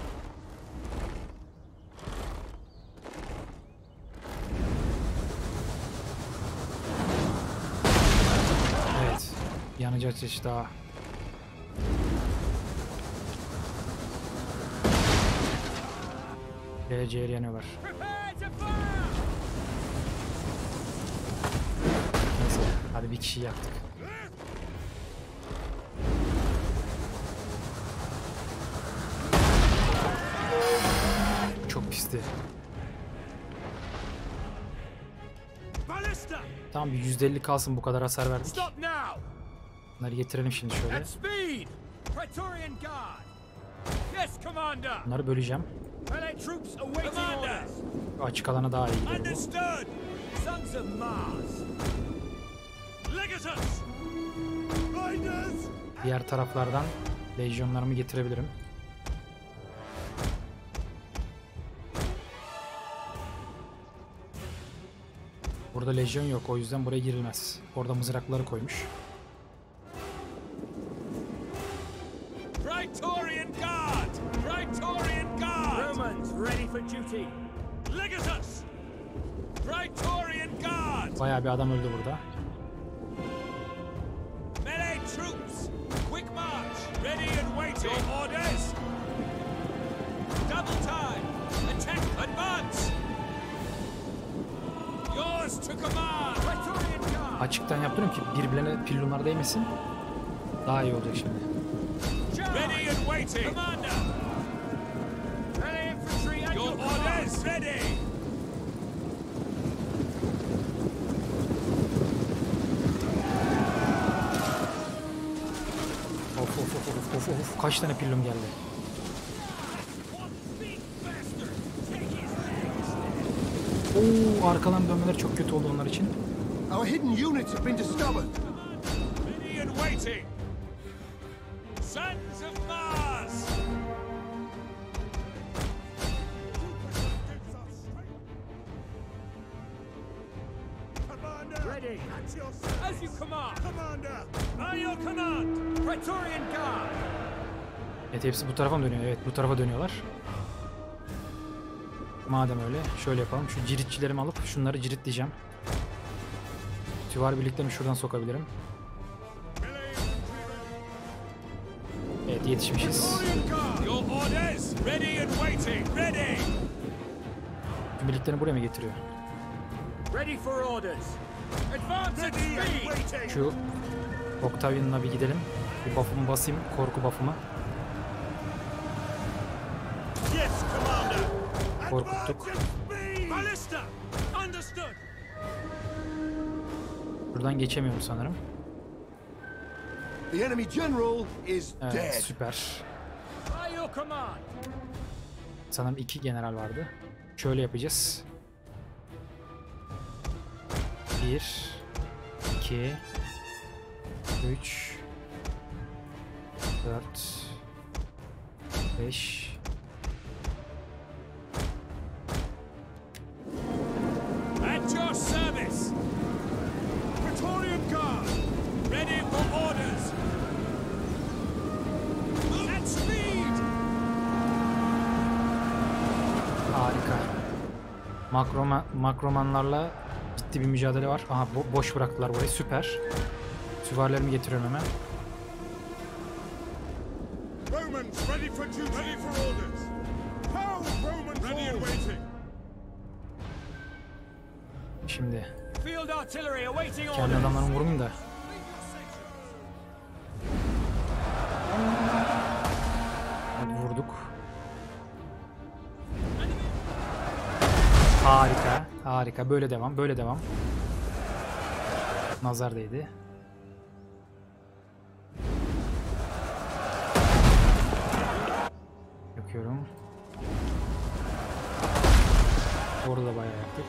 Evet. Yanıcı atış daha. L C'ye yanıyorlar. Prepare to fire! Neyse. Hadi bir kişiyi yaktık. Çok pisti. Ballista! Tamam bir yüzde elli kalsın bu kadar hasar verdik. Stop now! Bunları getirelim şimdi şöyle. At speed! Praetorian Guard! Yes, Commander! Bunları böleceğim. Melee troops awaiting orders! Şu açık alana daha iyi gidiyor bu. Understood! Sons of Mars! Legatus! Riders! Diğer taraflardan lejyonlarımı getirebilirim. Burada lejyon yok o yüzden buraya girilmez. Orada mızrakları koymuş. Praetorian Guard! Praetorian Guard! Romans ready for duty! Legatus! Praetorian Guard! Bayağı bir adam öldü burada. Melee troops! Quick march! Ready and waiting! Your orders! Double time! Attack! Advance! Yours to command! Praetorian Guard! Açıktan yapıyorum ki birbirlerine pillonlar değmesin. Daha iyi olacak şimdi. Ready and waiting! Commander! Melee infantry at Your your orders command! ready! Of of of of of of of kaç tane pillon geldi. Oo arkadan dönmeler çok kötü oldu onlar için. Our hidden units have been discovered. Ready and waiting! Sons of Mars! Commander! ready. At your service. As you command. Commander. By your command. Praetorian Guard. Evet, hepsi bu tarafa mı dönüyor? Evet, bu tarafa dönüyorlar. Madem öyle şöyle yapalım. Şu ciritçilerimi alıp şunları ciritleyeceğim. Süvari birliklerini şuradan sokabilirim. Evet, yetişmişiz. Praetorian Guard. Your orders. Ready and waiting. Ready. Birliklerini buraya mı getiriyor? Ready for orders. Advance at Ready and speed. waiting. Şu Octavian'la bir gidelim. Bir buff'ımı basayım. Korku buff'ımı. Yes, Commander. Korkuttuk. Advance at speed. Ballista. Understood. Buradan geçemiyorum sanırım. The enemy general is Evet, dead. süper. By your command. Sanırım iki general vardı. Şöyle yapacağız. Bir, iki, üç, dört, beş. At your service. Praetorian Guard. Ready for orders. At speed. Harika. Makroma, makromanlarla ciddi bir mücadele var. Aha, bo- boş bıraktılar burayı. Süper. Süvarilerimi getiriyorum hemen. Romans ready for duty. Ready for orders. How Roman ready and waiting. Şimdi Field artillery awaiting kendi orders. adamlarımı vurmayayım da. Hadi vurduk. Harika. Harika. Böyle devam. Böyle devam. Nazar değdi. Yakıyorum. Orada da bayağı yaktık.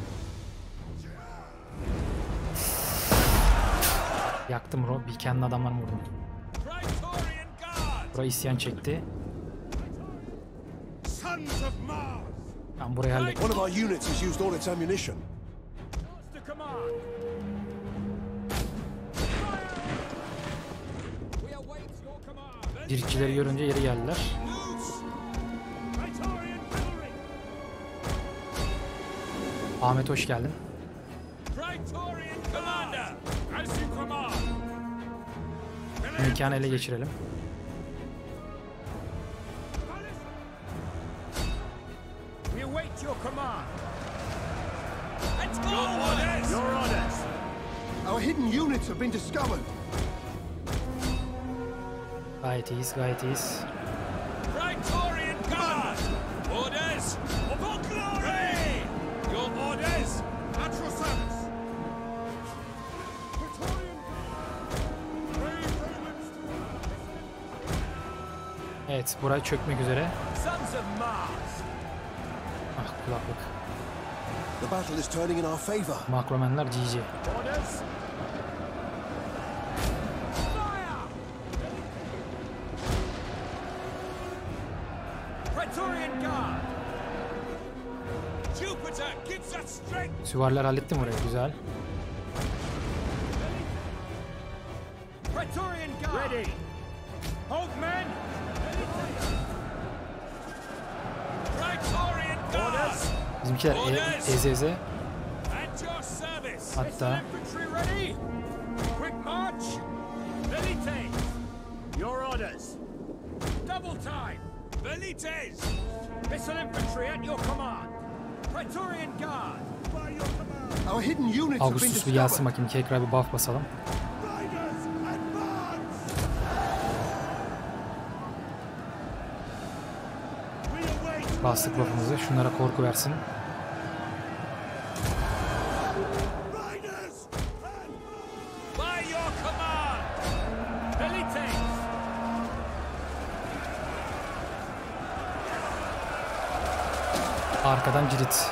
Yaktım Ro. Bir kendi adamlarımı vurdum. Praetorian Guard. Buraya isyan çekti. Sons of Mars. Ben burayı hallettim. One of our units has used all its ammunition. To command. We await your command. Ciritçileri görünce yeri geldiler. Loose. Praetorian cavalry. Ahmet hoş geldin. Praetorian commander. As you command. Mekanı ele geçirelim. We await your command. At your orders. Your orders. Our hidden units have been discovered. Gayet iyiyiz, gayet iyiyiz. Praetorian Guard. Orders. For glory. Your orders. At your service. Praetorian Guard. Brave Romans. Evet, buraya çökmek üzere. Sons of Mars. Ah, kulaklık. The battle is turning in our favor. Makromenler G G. Orders. Fire. Praetorian Guard. Jupiter gives us strength. Süvariler hallettim orayı, güzel. Praetorian Guard. Ready. Hold men. Praetorian Guard. Bizimkiler e eze eze. At your service. Hatta Infantry ready. Quick march. Velites. Your orders. Double time. Velites. Missile infantry at your command. Praetorian Guard. By your command. Our hidden units have been Augustus bir gelsin discovered. bakayım, tekrar bir buff basalım. Riders, advance. We await. Bastık buff'ımızı, şunlara korku versin. Riders, advance. By your command. Velites. Arkadan cirit.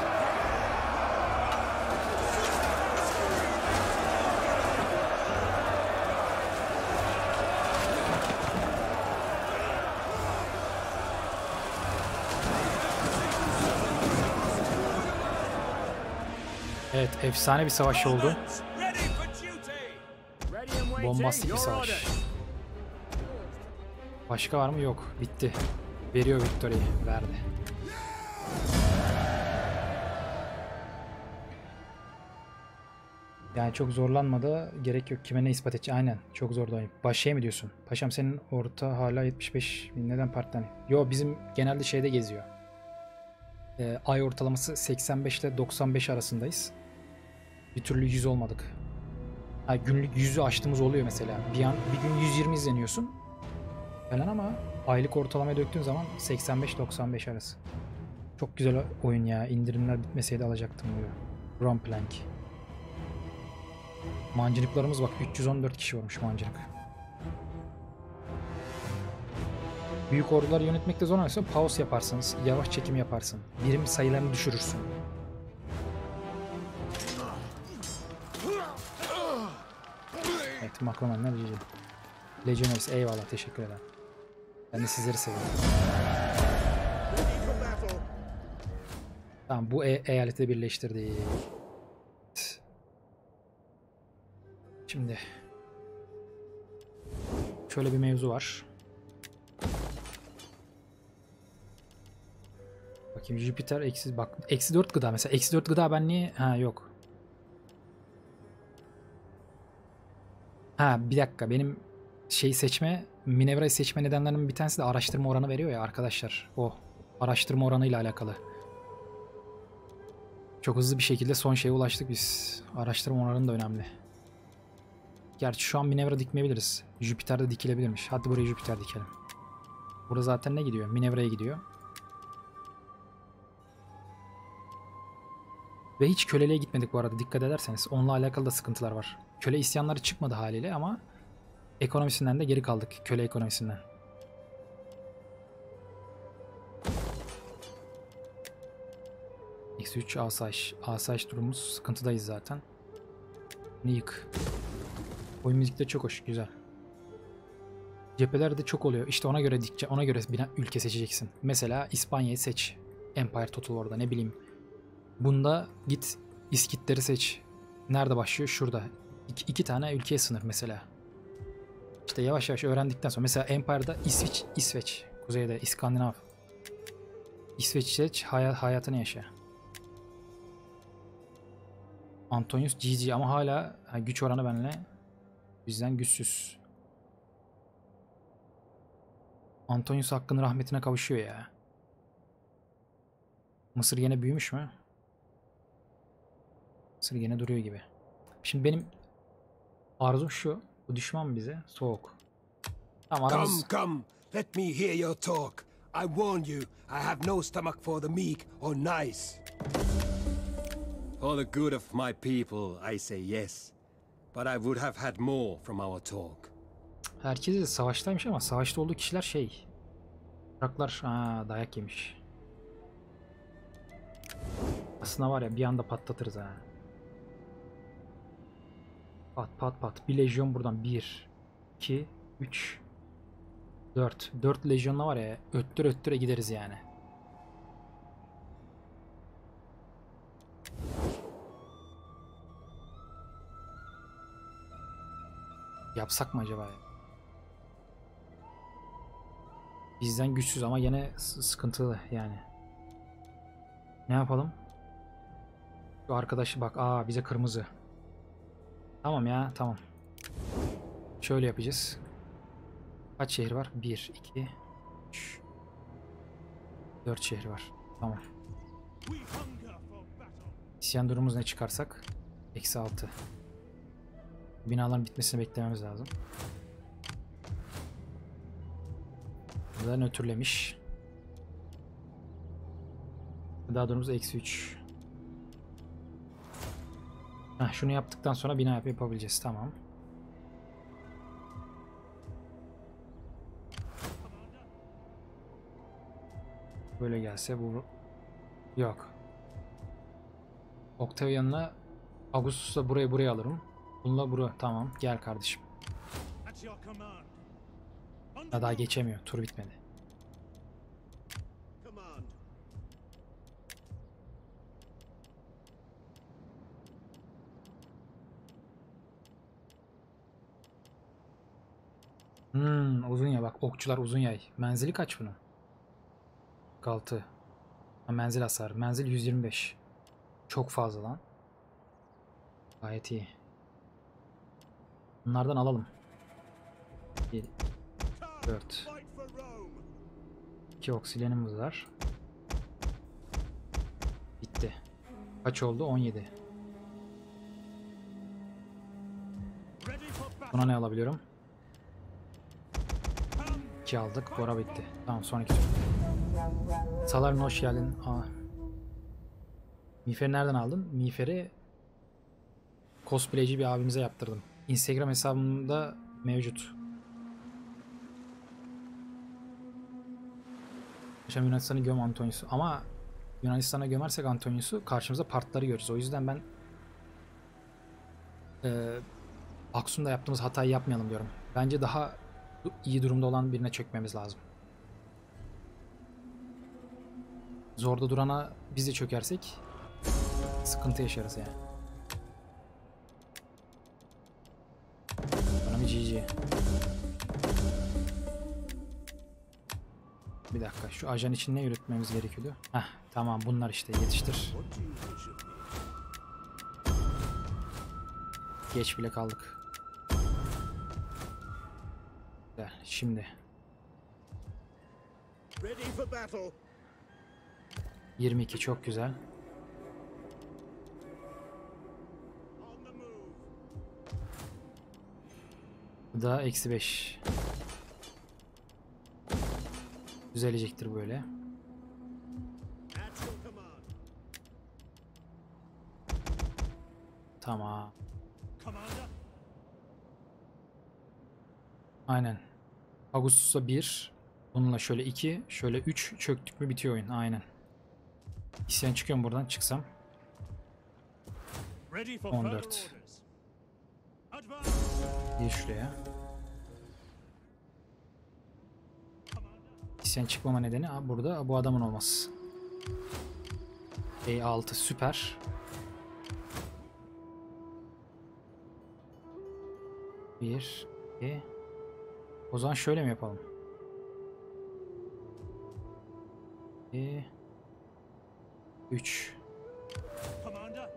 Evet, efsane bir savaş oldu. Bombastik bir savaş. Başka var mı? Yok. Bitti. Veriyor Victory'yi. Verdi. Yani çok zorlanmadı. Gerek yok. Kime ne ispat edecek? Aynen. Çok zor da oyun. Baş şey mi diyorsun? Paşam senin orta hala yetmiş beş. Neden partiden? Yo bizim genelde şeyde geziyor. Ee, ay ortalaması seksen beş ile doksan beş arasındayız. Bir türlü yüz olmadık. Ha, günlük yüzü aştığımız oluyor mesela. Bir an bir gün yüz yirmi izleniyorsun falan ama aylık ortalamaya döktüğün zaman seksen beş doksan beş arası. Çok güzel oyun ya. İndirimler bitmeseydi alacaktım diyor. Ron Plank. Mancınıklarımız bak üç yüz on dört kişi varmış mancınık. Büyük orduları yönetmekte zorlanırsa pause yaparsınız, yavaş çekim yaparsın. Birim sayılarını düşürürsün. Evet, Macron'lar G G. Legionaries eyvallah, teşekkür ederim. Ben de sizleri seviyorum. Tamam, bu e eyaleti birleştirdik. Şimdi şöyle bir mevzu var. Bakayım, Jüpiter eksi bak eksi dört gıda mesela. Eksi dört gıda ben niye? Ha yok. Ha bir dakika, benim şeyi seçme, Minevra'yı seçme nedenlerimin bir tanesi de araştırma oranı veriyor ya arkadaşlar. O araştırma oranıyla alakalı. Çok hızlı bir şekilde son şeye ulaştık biz. Araştırma oranı da önemli. Gerçi şu an Minevra dikmeyebiliriz. Jüpiter'de dikilebilirmiş. Hadi buraya Jüpiter dikelim. Burada zaten ne gidiyor? Minevra'ya gidiyor. Ve hiç köleliğe gitmedik bu arada, dikkat ederseniz. Onunla alakalı da sıkıntılar var. Köle isyanları çıkmadı haliyle ama ekonomisinden de geri kaldık. Köle ekonomisinden. Eksi üç asayiş. Asayiş durumumuz, sıkıntıdayız zaten. Ne yık. Oyun müzik de çok hoş, güzel. Cepheler de çok oluyor. İşte ona göre dikçe, ona göre bir ülke seçeceksin. Mesela İspanya'yı seç. Empire Total orada, ne bileyim. Bunda git İskitleri seç. Nerede başlıyor? Şurada. İki, iki tane ülkeye sınır mesela. İşte yavaş yavaş öğrendikten sonra mesela Empire'da İsveç, İsveç. Kuzeyde İskandinav. İsveç seç, hayat, hayatını yaşa. Antonius G G ama hala güç oranı benimle bizden güçsüz. Antonius hakkın rahmetine kavuşuyor ya. Mısır gene büyümüş mü? Mısır gene duruyor gibi. Şimdi benim arzum şu. Bu düşman bize soğuk. Tamam, aramız... Come, come. Let me hear your talk. I warn you, I have no stomach for the meek or nice. For the good of my people, I say yes. But I would have had more from our talk. Herkes de savaştaymış ama savaşta olduğu kişiler şey. Iraklar aa, dayak yemiş. Aslında var ya, bir anda patlatırız ha. Pat pat pat. Bir lejyon buradan. bir, iki, üç, dört. dört lejyonla var ya, öttür öttüre gideriz yani. Yapsak mı acaba ya? Bizden güçsüz ama yine sıkıntılı yani. Ne yapalım? Şu arkadaşı bak. Aa, bize kırmızı. Tamam ya, tamam. Şöyle yapacağız. Kaç şehir var? bir, iki, üç, dört şehir var. Tamam. İsyan durumumuz ne çıkarsak? Eksi altı. Binaların bitmesini beklememiz lazım. Burada nötrlemiş. Daha durumumuz eksi üç. Heh, şunu yaptıktan sonra bina yap yapabileceğiz. Tamam. Böyle gelse bu... Yok. Octavian'la Augustus'la burayı buraya alırım. Bununla buraya. Tamam. Gel kardeşim. Ya daha geçemiyor. Tur bitmedi. Hmm, uzun yay bak. Okçular uzun yay. Menzili kaç bunun? altı. Ha, menzil hasarı. Menzil yüz yirmi beş. Çok fazla lan. Gayet iyi. Bunlardan alalım. bir, dört. Fight for Rome. iki oksijenimiz var. Bitti. Kaç oldu? on yedi. Ready for battle. Buna ne alabiliyorum? iki aldık. Bora bitti. Tamam, sonraki tur. Salar'ın hoş geldin. Aa. Miğferi nereden aldın? Miğferi cosplayci bir abimize yaptırdım. Instagram hesabımda mevcut. Yaşam Yunanistan'ı göm Antonius'u. Ama Yunanistan'a gömersek Antonius'u karşımıza partları görürüz. O yüzden ben e, Aksum'da yaptığımız hatayı yapmayalım diyorum. Bence daha iyi durumda olan birine çökmemiz lazım. Zorda durana biz de çökersek sıkıntı yaşarız yani. Bana bir G G. Bir dakika, şu ajan için ne üretmemiz gerekiyordu? Heh, tamam, bunlar işte, yetiştir. Geç bile kaldık. Güzel, şimdi Ready for battle. yirmi iki çok güzel. On the move. Bu da eksi beş. Düzelecektir böyle. At your command. Tamam. Commander. Aynen. Augustus'a bir. Bununla şöyle iki. Şöyle üç. Çöktük mü bitiyor oyun. Aynen. İsyan çıkıyorum buradan. Çıksam. Ready for on further dört. orders. Advance. Bir şuraya. İsyan çıkmama nedeni aa, burada bu adamın olması. E altı süper. Bir. iki. O zaman şöyle mi yapalım? iki. üç. Commander.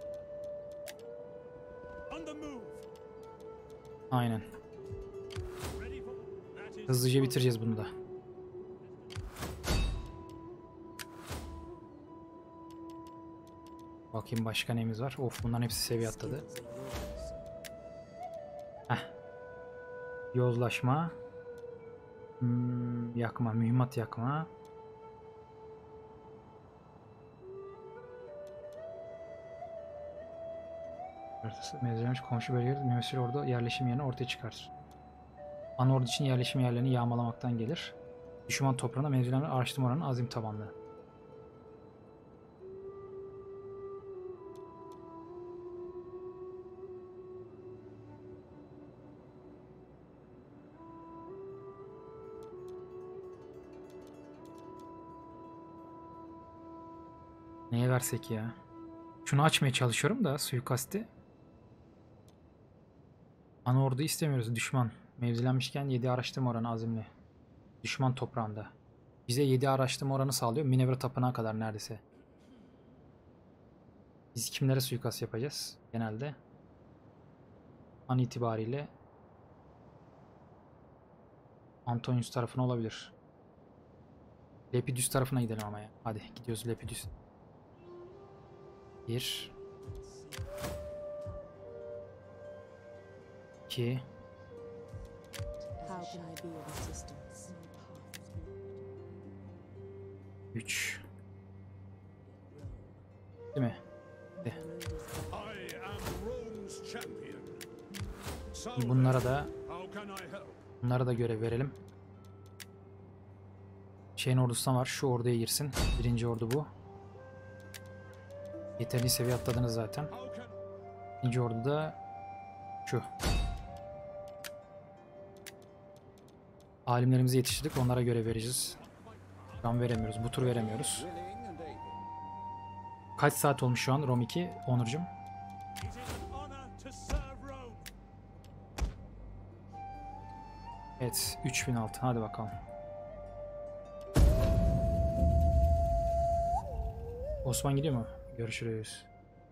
On the move. Aynen. Ready for. That is. Hızlıca bitireceğiz bunu da. Bakayım başka neyimiz var. Of, bunların hepsi seviye atladı. Heh. Yozlaşma. Hmm, yakma. Mühimmat yakma. Mezarmış komşu bölgeleri müessir ordu yerleşim yerini ortaya çıkartır. Ana ordu için yerleşim yerlerini yağmalamaktan gelir. Düşman toprağına mevzilerin araştırma oranı azim tabanlı. Neye versek ya? Şunu açmaya çalışıyorum da suikasti. Ana ordu istemiyoruz. Düşman. Mevzilenmişken yedi araştırma oranı azimli. Düşman toprağında. Bize yedi araştırma oranı sağlıyor. Minevra tapınağı kadar neredeyse. Biz kimlere suikast yapacağız? Genelde. An itibariyle Antonius tarafına olabilir. Lepidus tarafına gidelim ama ya. Hadi gidiyoruz Lepidus. Bir. İki. How can I be of assistance? Üç. Değil mi? I am Rome's champion. İyi, bunlara da How can I help? bunlara da görev verelim. Şeyin ordusu var. Şu orduya girsin. Birinci ordu bu. Yeterli seviye atladınız zaten. How can İkinci ordu da şu. Alimlerimizi yetiştirdik. Onlara görev vereceğiz. Şu an veremiyoruz. Bu tur veremiyoruz. Kaç saat olmuş şu an Rom iki? Onurcuğum. it is an honor to serve Rome? Evet, üç bin altın. Hadi bakalım. Osman gidiyor mu? Görüşürüz.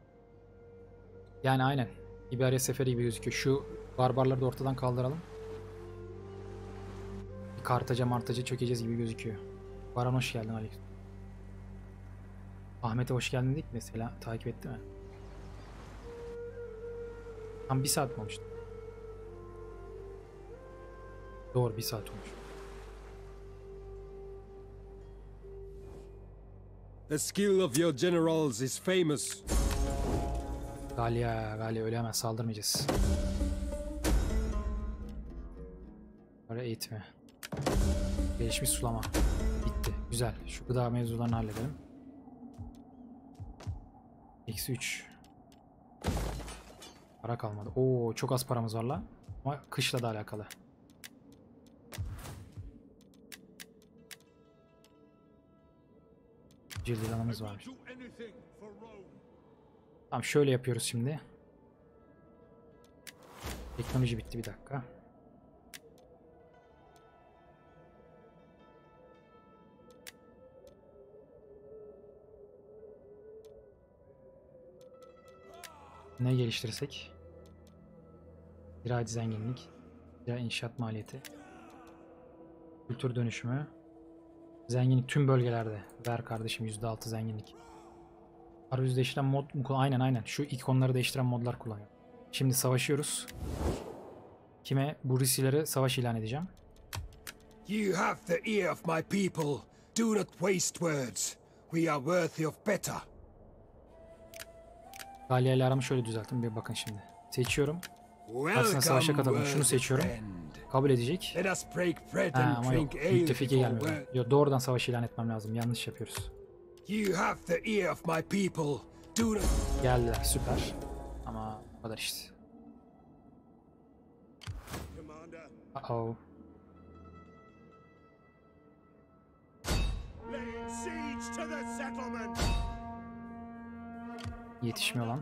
Yani aynen. İberya seferi gibi gözüküyor. Şu barbarları da ortadan kaldıralım. Bir Kartaca martaca çökeceğiz gibi gözüküyor. Baran hoş geldin Ali. Ahmet'e hoş geldin dedik mesela. Takip etti mi? Tam bir saat mi olmuştu? Doğru, bir saat olmuş. The skill of your generals is famous. Galya, Galya öyle hemen saldırmayacağız. Böyle eğitimi. Gelişmiş sulama. Bitti. Güzel. Şu gıda mevzularını halledelim. Eksi üç. Para kalmadı. Oo, çok az paramız var la. Ama kışla da alakalı. Cildilanımız varmış. Tamam, şöyle yapıyoruz şimdi. Teknoloji bitti, bir dakika. Ne geliştirirsek? Ziraat zenginlik, ziraat inşaat maliyeti, kültür dönüşümü, zenginlik tüm bölgelerde. Ver kardeşim, yüzde altı zenginlik. Arayüz değiştiren mod mu? Aynen aynen. Şu ikonları değiştiren modlar kullanıyor. Şimdi savaşıyoruz. Kime? Bu Risilere savaş ilan edeceğim. You have the ear of my people. Do not waste words. We are worthy of better. Galya ile aramı şöyle düzeltin. Bir bakın şimdi. Seçiyorum. Karşısına savaşa katıldım. Şunu seçiyorum. Kabul edecek. Let us break bread Ha, and ama yok. drink ale Müttefike before gelmiyor. word. Yo, doğrudan savaş ilan etmem lazım. Yanlış yapıyoruz. You have the ear of my people. Do not... Geldiler. Süper. Ama o kadar işte. Commander, Uh-oh. laying siege to the settlement. Yetişmiyor lan.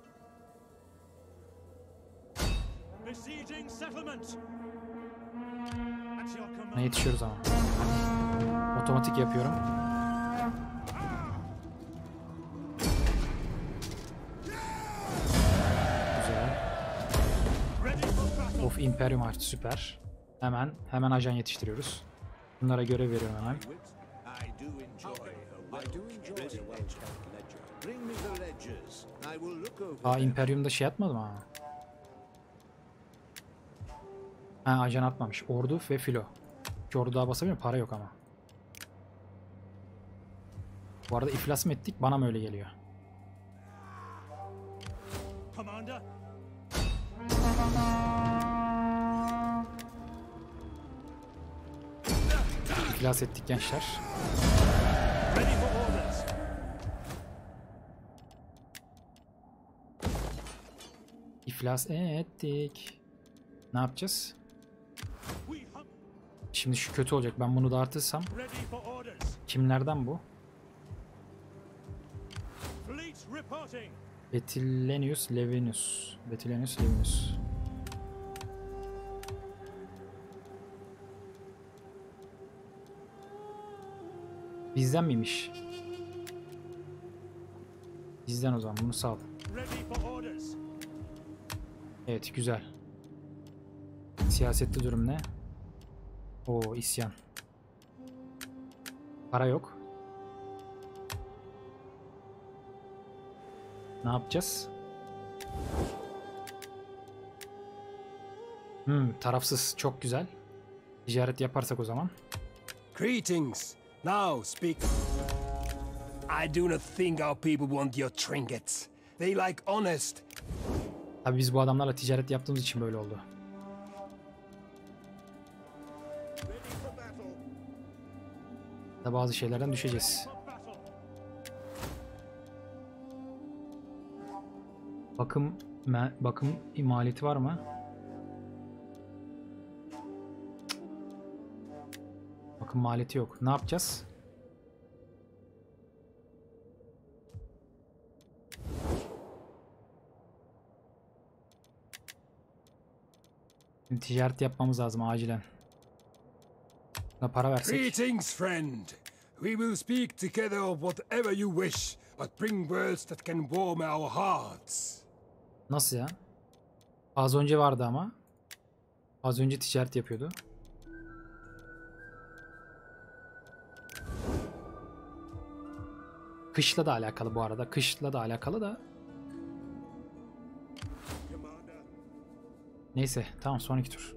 Besieging settlement. At your command. Ne yetişiyoruz ama. Otomatik yapıyorum. Güzel. Ready for battle. Of Imperium artı süper. Hemen hemen ajan yetiştiriyoruz. Bunlara görev veriyorum hemen. I do enjoy a I do enjoy a well-kept ledger. Bring me the ledgers. I will look over Aa, them. Imperium'da şey atmadı mı? Ha, ajan atmamış. Ordu ve filo. İki ordu daha basabiliyor muyum? Para yok ama. Bu arada iflas mı ettik? Bana mı öyle geliyor? Commander. İflas ettik gençler. Ready for orders. İflas ettik. Ne yapacağız? We hunt. Şimdi şu kötü olacak. Ben bunu dağıtırsam. Ready for orders. Kimlerden bu? Fleet reporting. Betilenius Levinus. Betilenius Levinus. Bizden miymiş? Bizden o zaman. Bunu sal. Ready for orders. Evet, güzel. Siyasetli durum ne? Oo, isyan. Para yok. Ne yapacağız? Hmm, tarafsız. Çok güzel. Ticaret yaparsak o zaman. Greetings. Now speak. I do not think our people want your trinkets. They like honest. Tabii biz bu adamlarla ticaret yaptığımız için böyle oldu. Ready for battle. Da bazı şeylerden düşeceğiz. For battle. Bakım me- bakım maliyeti var mı? Bakım maliyeti yok. Ne yapacağız? Şimdi ticaret yapmamız lazım acilen. Buna para versek. Greetings, friend. We will speak together of whatever you wish, but bring words that can warm our hearts. Nasıl ya? Az önce vardı ama. Az önce ticaret yapıyordu. Kışla da alakalı bu arada. Kışla da alakalı da. Neyse tamam, sonraki tur.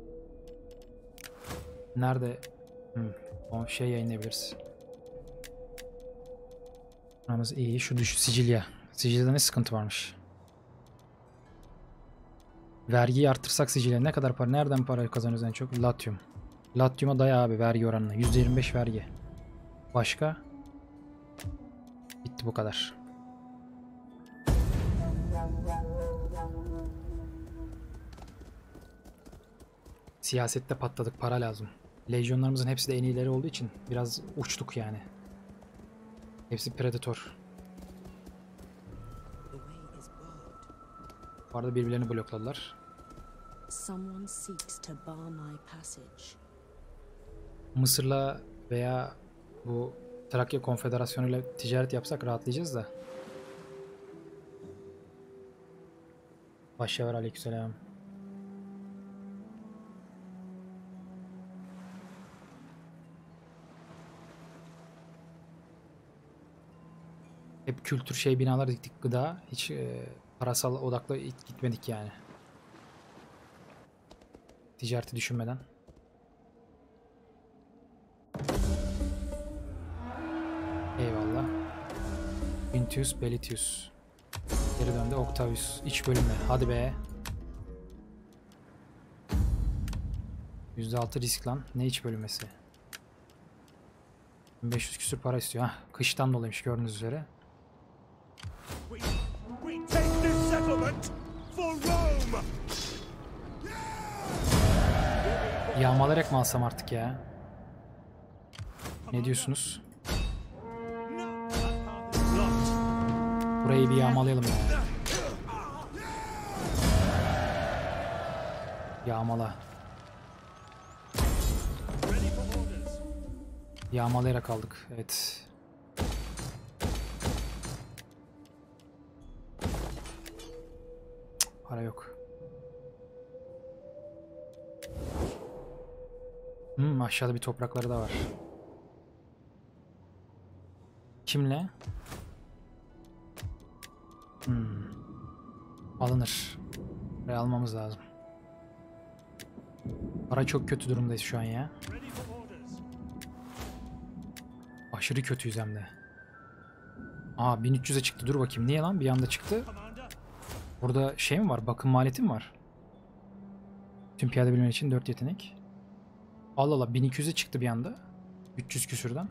Nerede? Hmm, o şey yayınlayabiliriz. Buramız iyi. Şu düş Sicilya. Sicilya'da ne sıkıntı varmış? Vergiyi arttırsak Sicilya ne kadar para? Nereden para kazanıyoruz en çok? Latium. Latium'a daya abi vergi oranına. yüzde yirmi beş vergi. Başka? Bitti bu kadar. Siyasette patladık. Para lazım. Lejyonlarımızın hepsi de en iyileri olduğu için biraz uçtuk yani. Hepsi Predator. Bu arada birbirlerini blokladılar. Someone seeks to bar my passage. Mısır'la veya bu Trakya Konfederasyonu ile ticaret yapsak rahatlayacağız da. Başya var, aleykümselam. Hep kültür şey binalar diktik, gıda. Hiç e, parasal odaklı gitmedik yani. Ticareti düşünmeden. Eyvallah. Quintius Belitius. Geri döndü Octavius. İç bölümle. Hadi be. yüzde altı risk lan. Ne iç bölünmesi? beş yüz küsür para istiyor. Hah, kıştan dolayıymış gördüğünüz üzere. We, we take this settlement for Rome! Yağmalayarak mı alsam artık ya? Ne diyorsunuz? Burayı bir yağmalayalım ya. Yağmala. Yağmalayarak aldık. Evet. Cık, para yok. Hmm, aşağıda bir toprakları da var. Kimle? Hmm. Alınır. Buraya almamız lazım. Para çok kötü durumdayız şu an ya. Aşırı kötüyüz hem de. Aa, bin üç yüze çıktı. Dur bakayım. Niye lan? Bir anda çıktı. Burada şey mi var? Bakım maliyeti mi var? Tüm piyade bilimleri için dört yetenek. Allah Allah, bin iki yüze çıktı bir anda. üç yüz küsürden.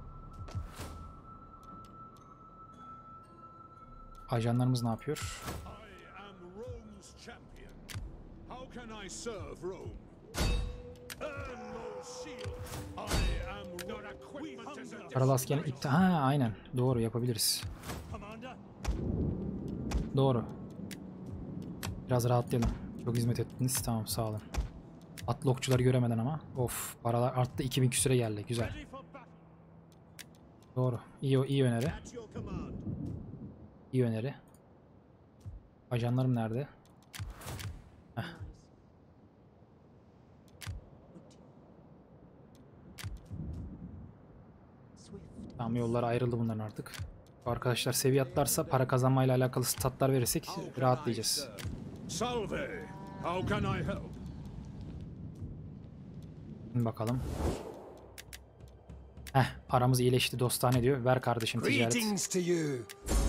Ajanlarımız ne yapıyor? I am Rome's champion. How can I serve Rome? Earn those shields. I am your equipment is a Paralı askerin iptal... Ha aynen. Doğru, yapabiliriz. Commander, Doğru. Biraz rahatlayalım. Çok hizmet ettiniz. Tamam, sağ olun. Atlı okçuları göremeden ama. Of, paralar arttı. iki bin küsüre geldi. Güzel. ready for battle. Doğru. İyi, iyi öneri. At your command. İyi öneri. Ajanlarım nerede? Heh. Swift. Tamam, yollar ayrıldı bunların artık. Arkadaşlar seviye atlarsa para kazanmayla alakalı statlar verirsek rahatlayacağız. Salve. How can I help? Şimdi bakalım. Heh, aramız iyileşti, dostane diyor. Ver kardeşim ticaret. Greetings to you.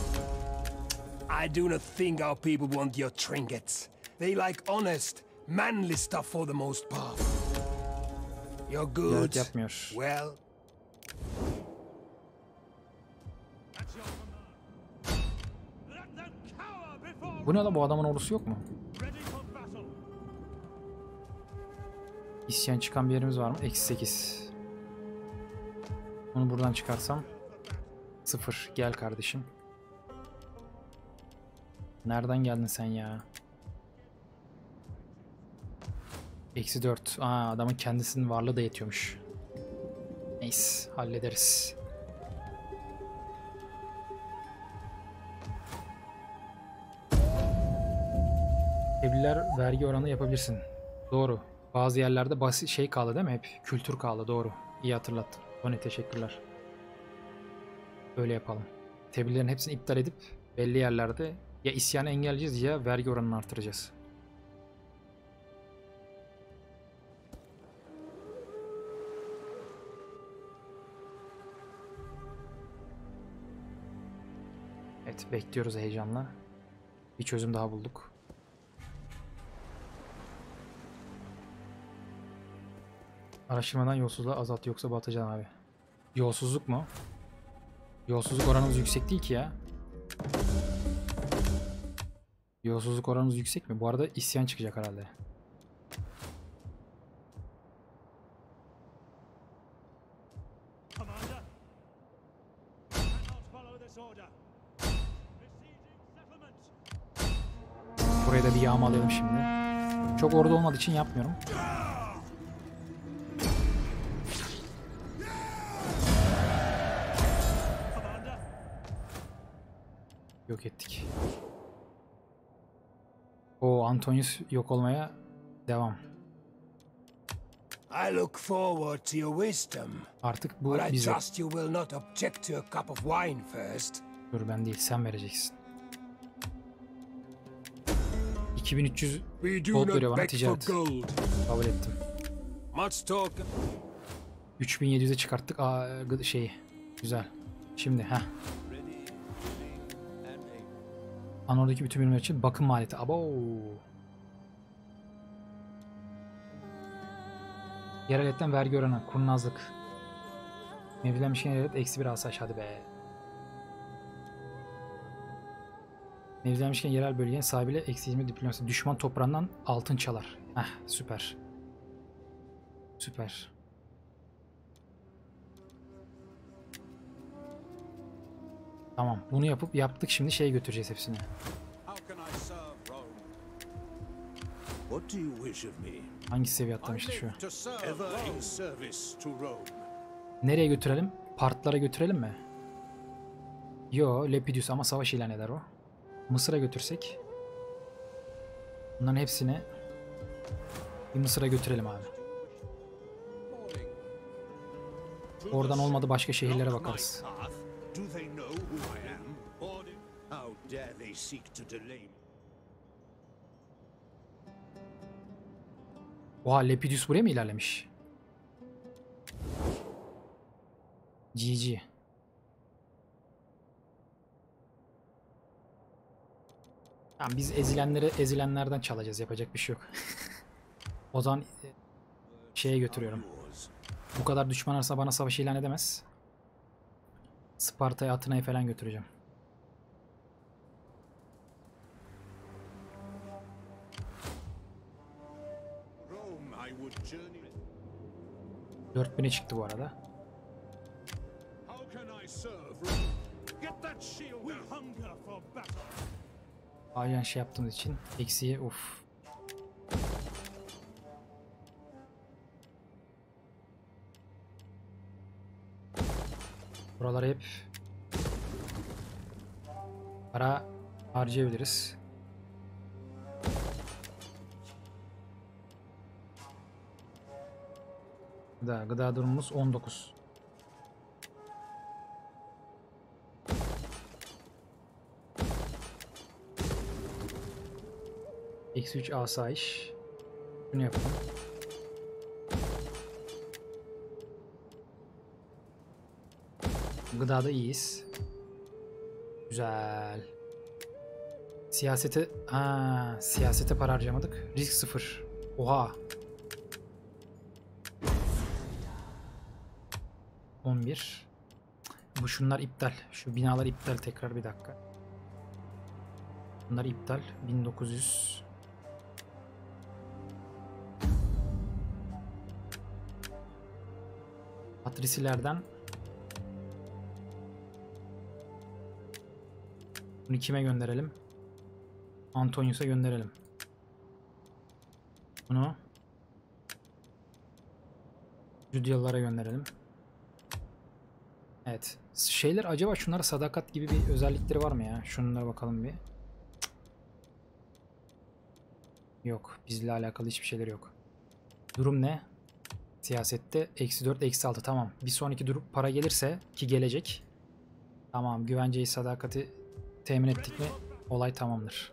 I do not think our people want your trinkets. They like honest, manly stuff for the most part. Your Ticaret goods, yapmıyor. well, At your command. Let them cower before Bu ne lan, bu adamın ordusu yok mu? ready for battle. İsyan çıkan bir yerimiz var mı? Eksi sekiz. Onu buradan çıkarsam sıfır. Gel kardeşim. Nereden geldin sen ya? Eksi dört. Aa, adamın kendisinin varlığı da yetiyormuş. Neyse, hallederiz. Tebliğler vergi oranı yapabilirsin. Doğru. Bazı yerlerde basit şey kaldı değil mi? Hep kültür kaldı. Doğru. İyi hatırlattın. Tony teşekkürler. Öyle yapalım. Tebliğlerin hepsini iptal edip belli yerlerde ya isyanı engelleyeceğiz ya vergi oranını artıracağız. Evet, bekliyoruz heyecanla. Bir çözüm daha bulduk. Araştırmadan yolsuzluğu azalt yoksa batacaksın abi. Yolsuzluk mu? Yolsuzluk oranımız yüksek değil ki ya. Yolsuzluk oranımız yüksek mi? Bu arada isyan çıkacak herhalde. Commander, cannot follow this order. Besieging settlement. Burayı da bir yağmalayalım şimdi. Çok orada olmadığı için yapmıyorum. Commander, Yok ettik. O Antonius yok olmaya devam. I look forward to your wisdom. Artık bu But I bize. trust you will not object to a cup of wine first. Dur ben değil, sen vereceksin. iki bin üç yüz We do gold veriyor not bana beg for ticaret. gold. Kabul ettim. Much talk. üç bin yedi yüze çıkarttık Aa, gı- şeyi. Güzel. Şimdi ha. Anoradaki bütün ürünler için bakım maliyeti. Abo. Yerel vergi oranı. Kurnazlık. Mevzilenmiş yerel eksi bir asayiş. Hadi be. Mevzilenmişken yerel bölgenin sahibiyle eksi yirmi diplomasi. Düşman toprağından altın çalar. Heh, süper. Süper. Tamam. Bunu yapıp yaptık. Şimdi şeye götüreceğiz hepsini. How can I serve Rome? what do you wish of me? Hangi seviye I atlamıştı şu? live to serve Ever in Rome. service to Rome. Nereye götürelim? Partlara götürelim mi? Yo, Lepidus ama savaş ilan eder o. Mısır'a götürsek. Bunların hepsini bir Mısır'a götürelim abi. Oradan olmadı başka şehirlere bakarız. Do they know who I am? How dare they seek to delay me? Oha, Lepidus buraya mı ilerlemiş? G G. Tamam, biz ezilenleri ezilenlerden çalacağız. Yapacak bir şey yok. O zaman e, şeye götürüyorum. Yours. Bu kadar düşman arsa bana savaş ilan edemez. Sparta'ya, Atina'ya falan götüreceğim. Rome I would journey. dört bine çıktı bu arada. How can I serve Rome? Get that shield. We hunger for battle. Ajan şey yaptığımız için eksiye of. Buraları hep para harcayabiliriz. Gıda, gıda durumumuz on dokuz. Eksi üç asayiş. Bunu yapalım. Gıdada iyiyiz. Güzel. Siyasete... Aa, siyasete para harcamadık. Risk sıfır. Oha. on bir. Bu şunlar iptal. Şu binalar iptal tekrar bir dakika. Bunlar iptal. bin dokuz yüz. Patrisilerden bunu kime gönderelim? Antonius'a gönderelim. Bunu Judyalılara gönderelim. Evet. Şeyler acaba şunlara sadakat gibi bir özellikleri var mı ya? Şunlara bakalım bir. Yok. Bizle alakalı hiçbir şeyler yok. Durum ne? Siyasette eksi dört, eksi altı. Tamam. Bir sonraki durum para gelirse ki gelecek. Tamam. Güvenceyi, sadakati temin ettik mi olay tamamdır.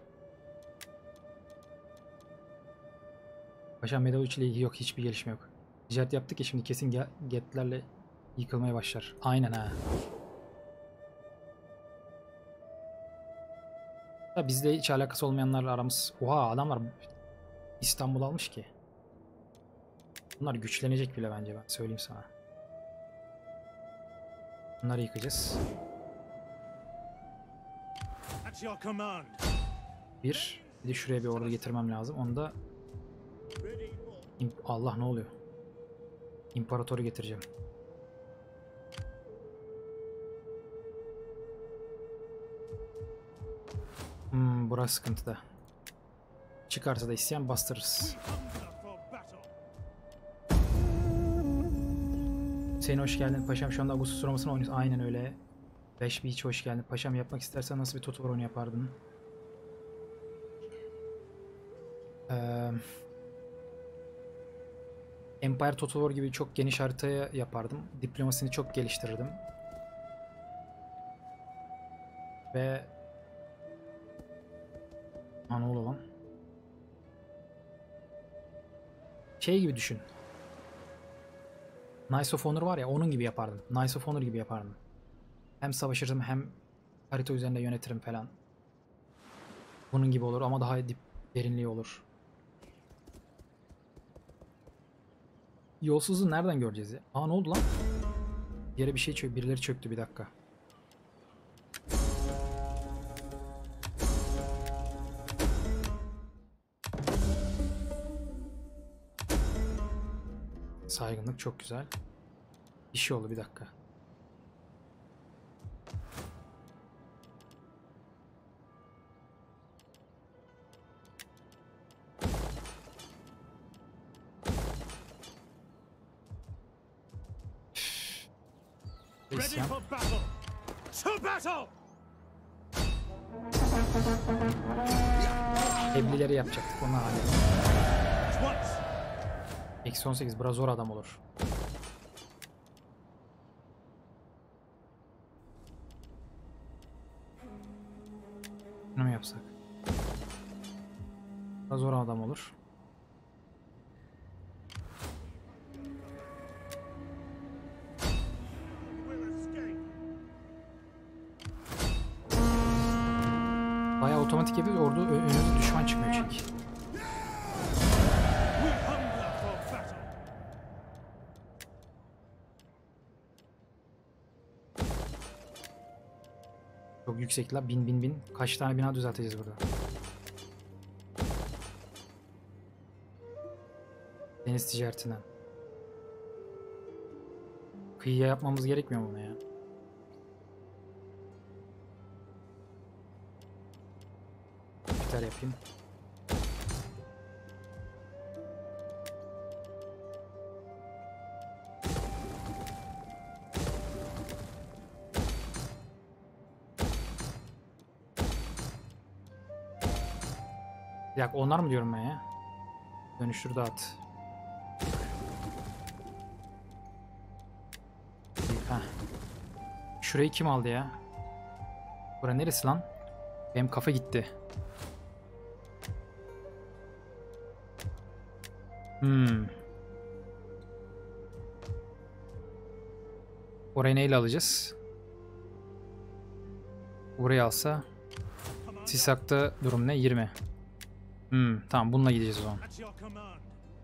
Paşam Medal üç ile ilgili yok. Hiçbir gelişme yok. Ticaret yaptık ya şimdi kesin getlerle yıkılmaya başlar. Aynen ha. Da bizle hiç alakası olmayanlarla aramız... Oha adamlar İstanbul almış ki. Bunlar güçlenecek bile bence, ben söyleyeyim sana. Bunları yıkacağız. At your command. Bir. Bir de şuraya bir ordu getirmem lazım. Onu da... Allah ne oluyor? İmparatoru getireceğim. Hmm, burası sıkıntıda. Çıkarsa da isyan bastırırız. Hüseyin hoş geldin. Paşam şu anda Ağustos Roma'sını oynuyorsun. Aynen öyle. beş Beach hoş geldin. Paşam yapmak istersen nasıl bir Total War oyunu yapardın? Ee, Empire Total War gibi çok geniş haritaya yapardım. Diplomasini çok geliştirirdim. Ve... Ha ne oldu lan? Şey gibi düşün. Knights of Honor var ya, onun gibi yapardım. Knights of Honor gibi yapardım. Hem savaşırım hem harita üzerinde yönetirim falan. Bunun gibi olur ama daha dip, derinliği olur. Yolsuzluğu nereden göreceğiz ya? Aa ne oldu lan? Bir yere bir şey çöktü. Birileri çöktü, bir dakika. Saygınlık çok güzel. Bir şey oldu, bir dakika. Ready for battle. To battle. Eblileri yapacaktık, onu hallettik. Once. Eksi on sekiz biraz zor adam olur. Ne mi yapsak? Biraz zor adam olur. Will escape. Bayağı otomatik yapıyor. Orada ö- önümüze düşman çıkmıyor çünkü. We hunger for battle. Çok yüksek la. Bin bin bin. Kaç tane bina düzelteceğiz burada? Deniz ticaretinden. Kıyıya yapmamız gerekmiyor mu bunu ya? Jüpiter yapayım. Bir dakika, onlar mı diyorum ben ya? Dönüştür dağıt. Heh. Şurayı kim aldı ya? Bura neresi lan? Benim kafa gitti. Hmm. Orayı neyle alacağız? Burayı alsa. Sisak'ta durum ne? yirmi. Hmm, tamam bununla gideceğiz o zaman. At your command.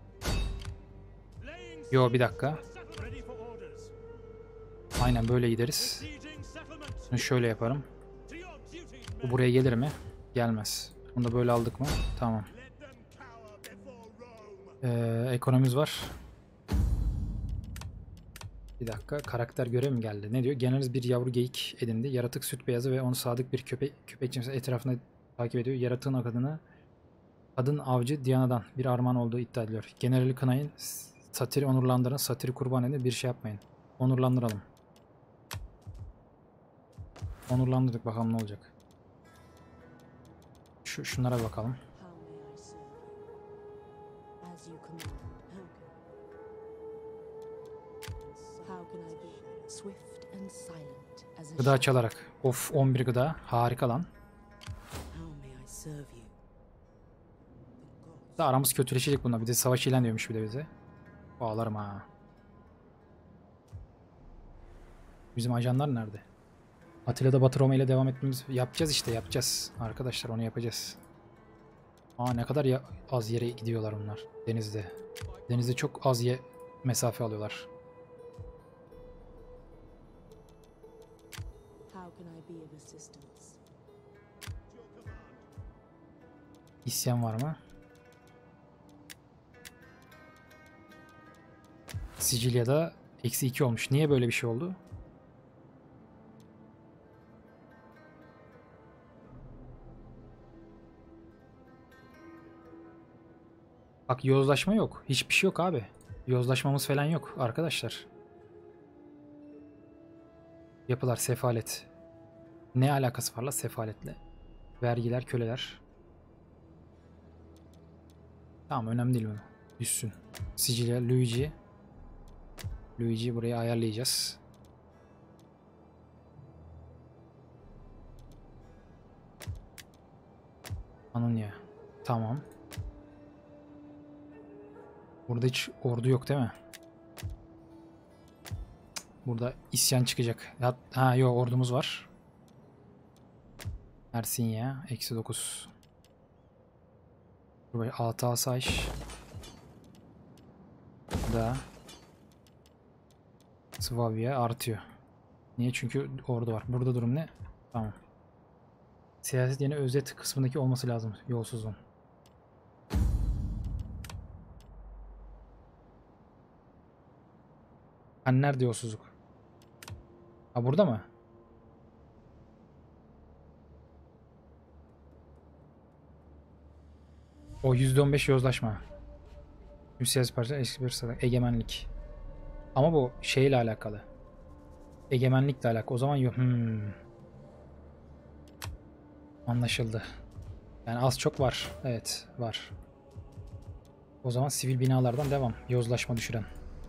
Laying Yo bir dakika. ready for orders. Aynen böyle gideriz. Sieging settlements. Bunu şöyle yaparım. To your duties, Bu men. buraya gelir mi? Gelmez. Bunu da böyle aldık mı? Tamam. Let them cower before Rome. Ee, ekonomimiz var. Bir dakika. Karakter görev mi geldi? Ne diyor? Generaliz bir yavru geyik edindi. Yaratık süt beyazı ve onu sadık bir köpek köpek cinsi etrafında takip ediyor. Yaratığın adını kadın avcı Diana'dan bir armağan olduğu iddia ediliyor. Generali kınayın. Satiri onurlandırın. Satiri kurban edin. Bir şey yapmayın. Onurlandıralım. Onurlandırdık, bakalım ne olacak. Şu şunlara bir bakalım. How may I serve you? As you command. How can, how can I be swift and silent as a Gıda çalarak. Of, on bir gıda. Harika lan. How may I serve you? Da aramız kötüleşecek bununla. Bir de savaş ilan diyormuş bir de bize. Bağlarım ha. Bizim ajanlar nerede? Atilla'da Batı Roma ile devam etmemiz yapacağız işte, yapacağız. Arkadaşlar onu yapacağız. Aa, ne kadar ya az yere gidiyorlar bunlar denizde. Denizde çok az ye mesafe alıyorlar. How can I be of assistance? İsyan var mı? Sicilya'da eksi iki olmuş. Niye böyle bir şey oldu? Bak, yozlaşma yok. Hiçbir şey yok abi. Yozlaşmamız falan yok arkadaşlar. Yapılar sefalet. Ne alakası var la sefaletle? Vergiler, köleler. Tamam, önemli değil bunu. Düşsün. Sicilya, Luigi. Luigi'yi buraya ayarlayacağız. Anonya. Tamam. Burada hiç ordu yok değil mi? Burada isyan çıkacak. Ha, ha yok, ordumuz var. Ersinya. Eksi dokuz. Buraya altı asayiş. Da. Swabia artıyor. Niye? Çünkü ordu var. Burada durum ne? Tamam. Siyaset yine özet kısmındaki olması lazım. Yolsuzluğun. Hani nerede yolsuzluk? Ha, burada mı? O yüzde on beş yozlaşma. Tüm siyasi partiler eski bir sırada egemenlik. Ama bu şeyle alakalı. Egemenlikle alakalı. O zaman yok. Hmm. Anlaşıldı. Yani az çok var. Evet, var. O zaman sivil binalardan devam. Yozlaşma düşüren.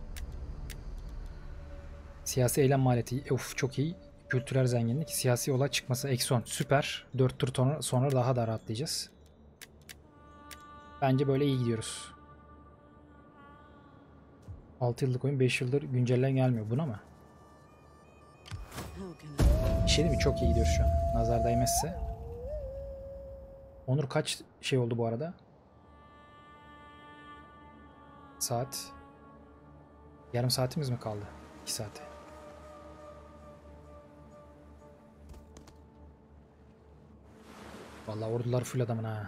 Siyasi eylem maliyeti. Uf, çok iyi. Kültürel zenginlik. Siyasi olay çıkması. Eksi on. Süper. dört tur sonra, sonra daha da rahatlayacağız. Bence böyle iyi gidiyoruz. altı yıllık oyun, beş yıldır güncellen gelmiyor. Buna mı? Bir şey değil mi? Çok iyi gidiyoruz şu an. Nazar değmezse. Onur kaç şey oldu bu arada? Saat. Yarım saatimiz mi kaldı? iki saate. Vallahi ordular full adamın ha.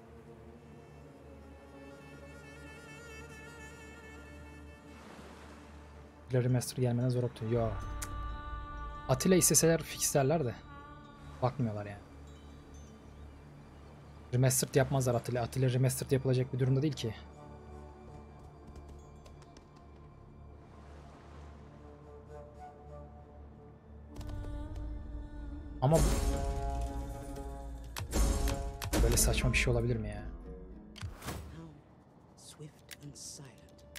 Remaster gelmeden zor optu. Yo. Atilla isteseler fixlerler de. Bakmıyorlar yani. Remastered yapmazlar Atilla. Atilla remastered yapılacak bir durumda değil ki. Ama böyle saçma bir şey olabilir mi ya? Swift and silent.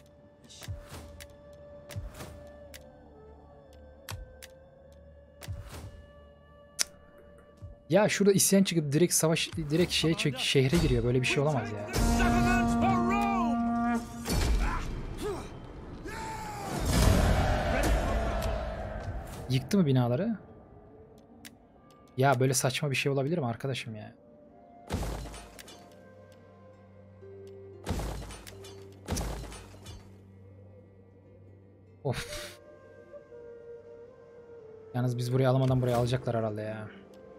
Ya şurada isyan çıkıp direkt savaş, direkt şeye çek, şehre giriyor. Böyle bir şey olamaz ya. Yıktı mı binaları? Ya böyle saçma bir şey olabilir mi arkadaşım ya? Of. Yalnız biz burayı alamadan burayı alacaklar herhalde ya.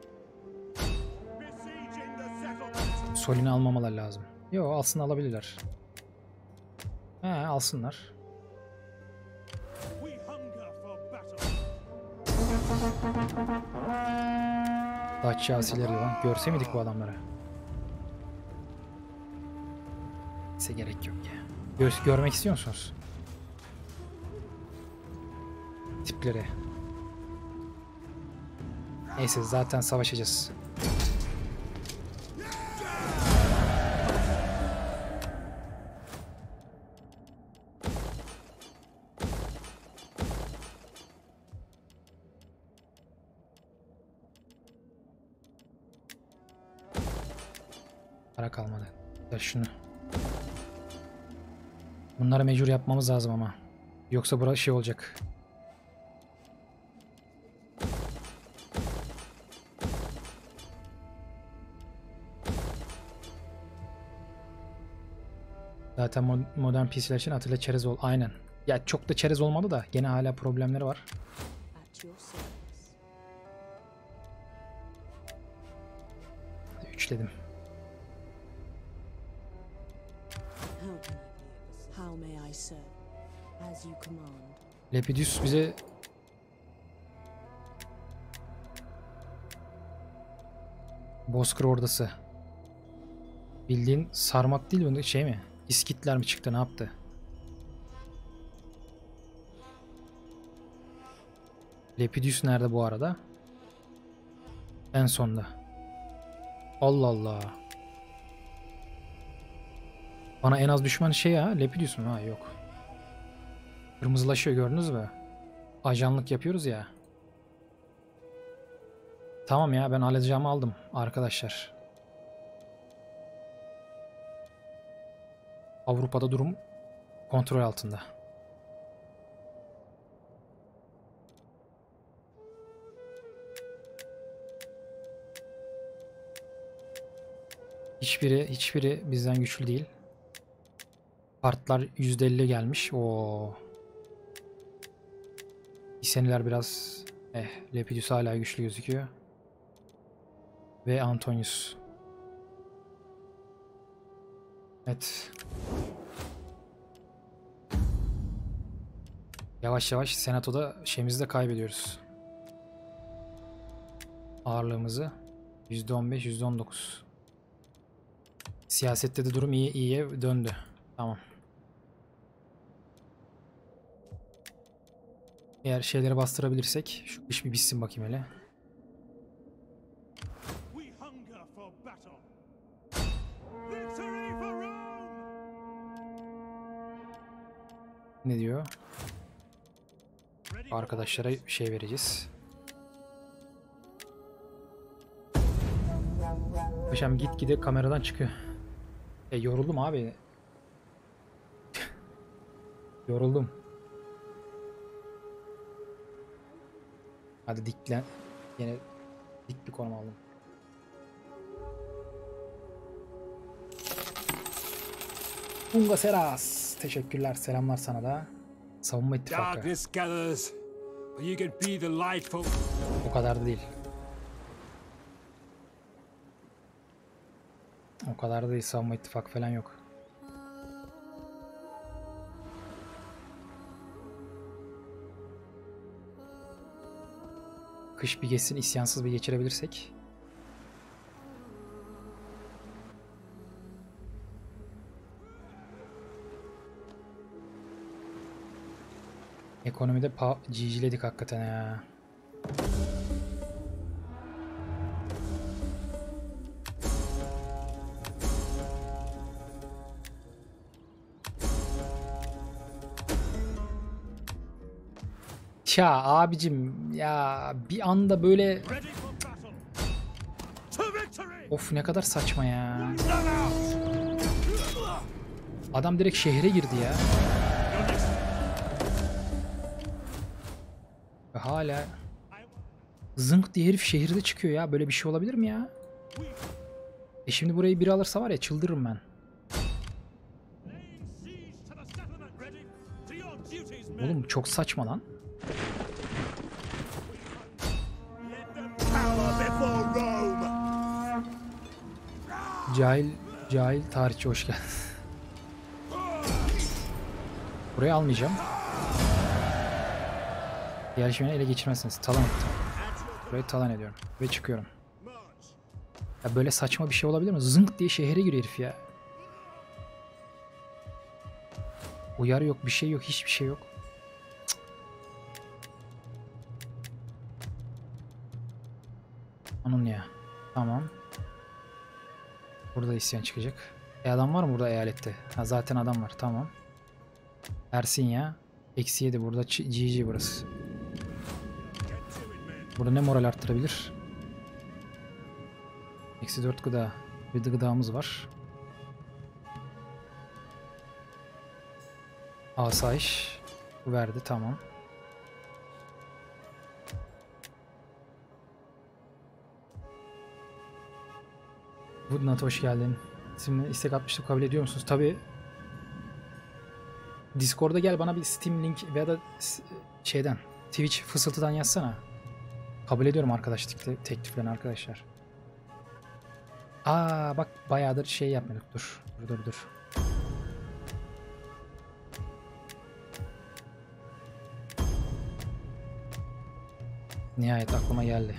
Solin'i almamalar lazım. Yo, alsın, alabilirler. He, alsınlar. Dacia asileri lan. Görse miydik bu adamları? Neyse, gerek yok ya. Gö görmek istiyor musunuz? Neyse zaten savaşacağız. Para kalmadı. Ver şunu. Bunları mecbur yapmamız lazım ama. Yoksa burası şey olacak. Zaten mo modern P C'ler için Atilla çerez ol. Aynen. Ya çok da çerez olmadı da gene hala problemleri var. At your service. Hadi üçledim. How can I be? How may I serve? As you command. Lepidus bize Bozkır Ordası. Bildiğin sarmat değil mi? Şey mi? İskitler mi çıktı? Ne yaptı? Lepidus nerede bu arada? En sonda. Allah Allah. Bana en az düşman şey ya. Lepidus mu? Ha yok. Kırmızılaşıyor gördünüz mü? Ajanlık yapıyoruz ya. Tamam ya ben alacağımı aldım arkadaşlar. Avrupa'da durum kontrol altında. Hiçbiri hiçbiri bizden güçlü değil. Partlar yüzde elli gelmiş. Oo. İseniler biraz eh Lepidus hala güçlü gözüküyor. Ve Antonius. Evet. Yavaş yavaş senatoda şeyimizi de kaybediyoruz. Ağırlığımızı. yüzde on beş, yüzde on dokuz. Siyasette de durum iyi iyiye döndü. Tamam. Eğer şeyleri bastırabilirsek şu iş bir bitsin bakayım hele. We hunger for battle. Victory for Rome! Ne diyor? Arkadaşlara şey vereceğiz. Paşam gitgide kameradan çıkıyor. E yoruldum abi. Yoruldum. Hadi diklen. Yine dik bir konum aldım. Bunga Seras. Teşekkürler. Selamlar sana da. Savunma ittifakı. Darkness gathers, but you can be the light for... O kadar da değil. O kadar da değil. Savunma ittifakı falan yok. Kış bir geçsin, isyansız bir geçirebilirsek. Ekonomide pa ciciledik hakikaten ya. Ya abicim ya bir anda böyle Ready for battle. To victory! of ne kadar saçma ya. Them out! Adam direkt şehre girdi ya. Ve hala zınk diye herif şehirde çıkıyor ya. Böyle bir şey olabilir mi ya? E şimdi burayı biri alırsa var ya çıldırırım ben. Laying siege to the settlement. Ready to your duties, men. Oğlum çok saçma lan. Let them power before Rome! Cahil cahil tarihçi hoş geldin. Burayı almayacağım. Diğer şeyini ele geçirmezsiniz. Talan ettim. Burayı talan ediyorum. Ve çıkıyorum. Ya böyle saçma bir şey olabilir mi? Zınk diye şehre giriyor herif ya. Uyarı yok, bir şey yok, hiçbir şey yok. Cık. Burada isyan çıkacak. E adam var mı burada eyalette? Ha zaten adam var. Tamam. Ersin ya. Eksi yedi burada. G G burası. Burada ne moral arttırabilir? Eksi dört gıda. Bir de gıdamız var. Asayiş. Bu verdi. Tamam. Woodnut hoş geldin. Şimdi istek atmıştım, kabul ediyor musunuz? Tabi. Discord'a gel, bana bir Steam link veya da şeyden Twitch fısıltıdan yazsana. Kabul ediyorum arkadaşlık tekliflerini arkadaşlar. Aa bak bayağıdır şey yapmadık. Dur dur dur dur. Nihayet aklıma geldi.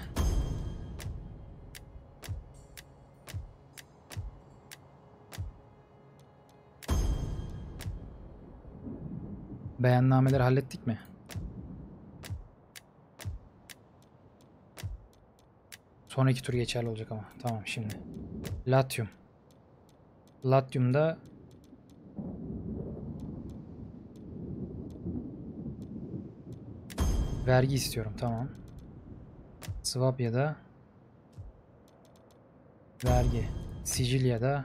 Beyannameleri hallettik mi? Sonraki tur geçerli olacak ama. Tamam şimdi. Latium. Latium'da vergi istiyorum. Tamam. Swapia'da vergi. Sicilya'da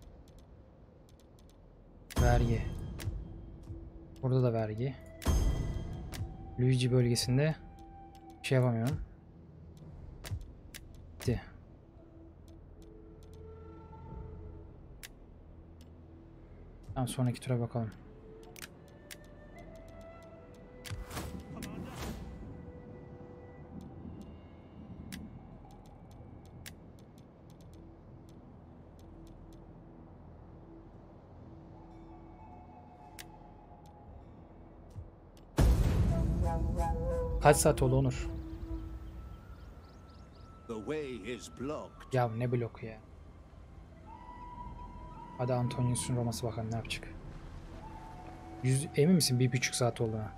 vergi. Burada da vergi. Luigi bölgesinde bir şey yapamıyorum. Bitti. Tamam, sonraki tura bakalım. Kaç saat oldu Onur? The way is blocked. Ya ne bloku ya. Hadi Antonius'un Roma'sı bakalım ne yapacak. Yüz, emin misin bir buçuk saat olduğuna?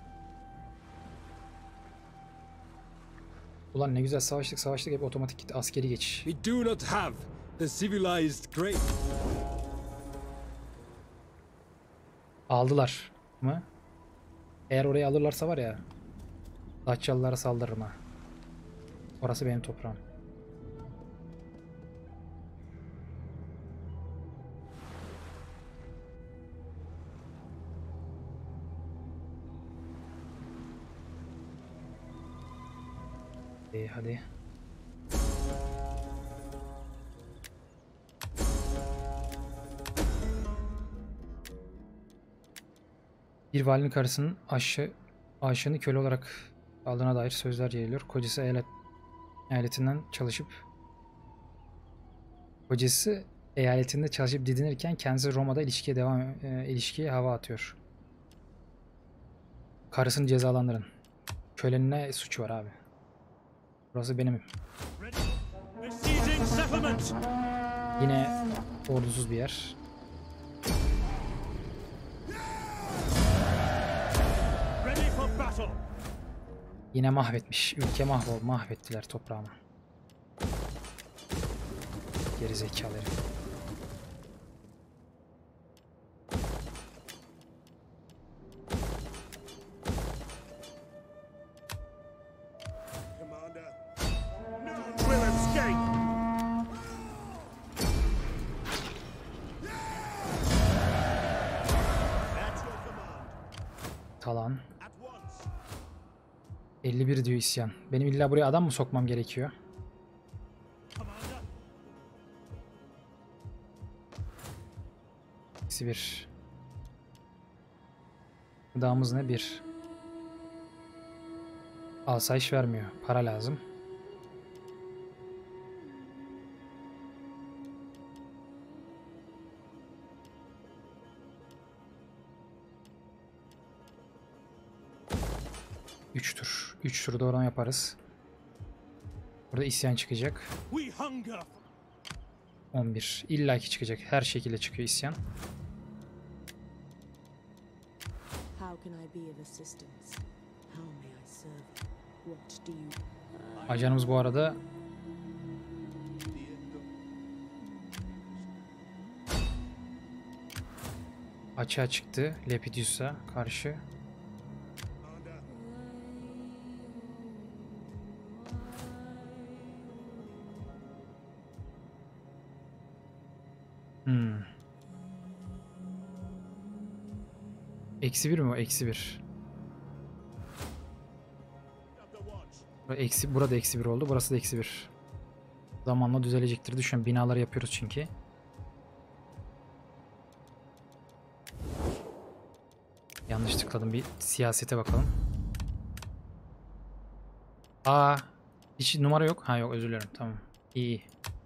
Ulan ne güzel savaştık savaştık, hep otomatik gitti, askeri geçiş. We do not have the civilized great. Aldılar mı? Eğer orayı alırlarsa var ya, Daçyalılara saldırırım ha. Orası benim toprağım. İyi hadi. Bir valinin karısının aşı, aşığını köle olarak aldığına dair sözler yayılıyor. Kocası eyalet, eyaletinden çalışıp kocası eyaletinde çalışıp didinirken kendisi Roma'da ilişkiye devam e, ilişkiye hava atıyor. Karısını cezalandırın. Kölenin ne suçu var abi? Burası benim. Yine ordusuz bir yer. Yine mahvetmiş. Ülke mahvol, mahvettiler toprağımı. Gerizekalı herif. Commander, none will escape. At your command. Talan. At once. elli bir diyor isyan. Benim illa buraya adam mı sokmam gerekiyor? Commander. Eksi bir. Gıdamız ne? Bir. Asayiş vermiyor. Para lazım. Üç tur. Üç tur doğru yaparız. Burada isyan çıkacak. We hunger. on bir. İlla ki çıkacak. Her şekilde çıkıyor isyan. How can I be of assistance? How may I serve? What do you... Ajanımız bu arada Açığa çıktı Lepidus'a karşı. Hmm. Eksi bir mi o? Eksi bir. Eksi, burada eksi bir oldu. Burası da eksi bir. Zamanla düzelecektir. Düşün, binaları yapıyoruz çünkü. Yanlış tıkladım. Bir siyasete bakalım. Aa, hiç numara yok. Ha yok, özür dilerim. Tamam. İyi.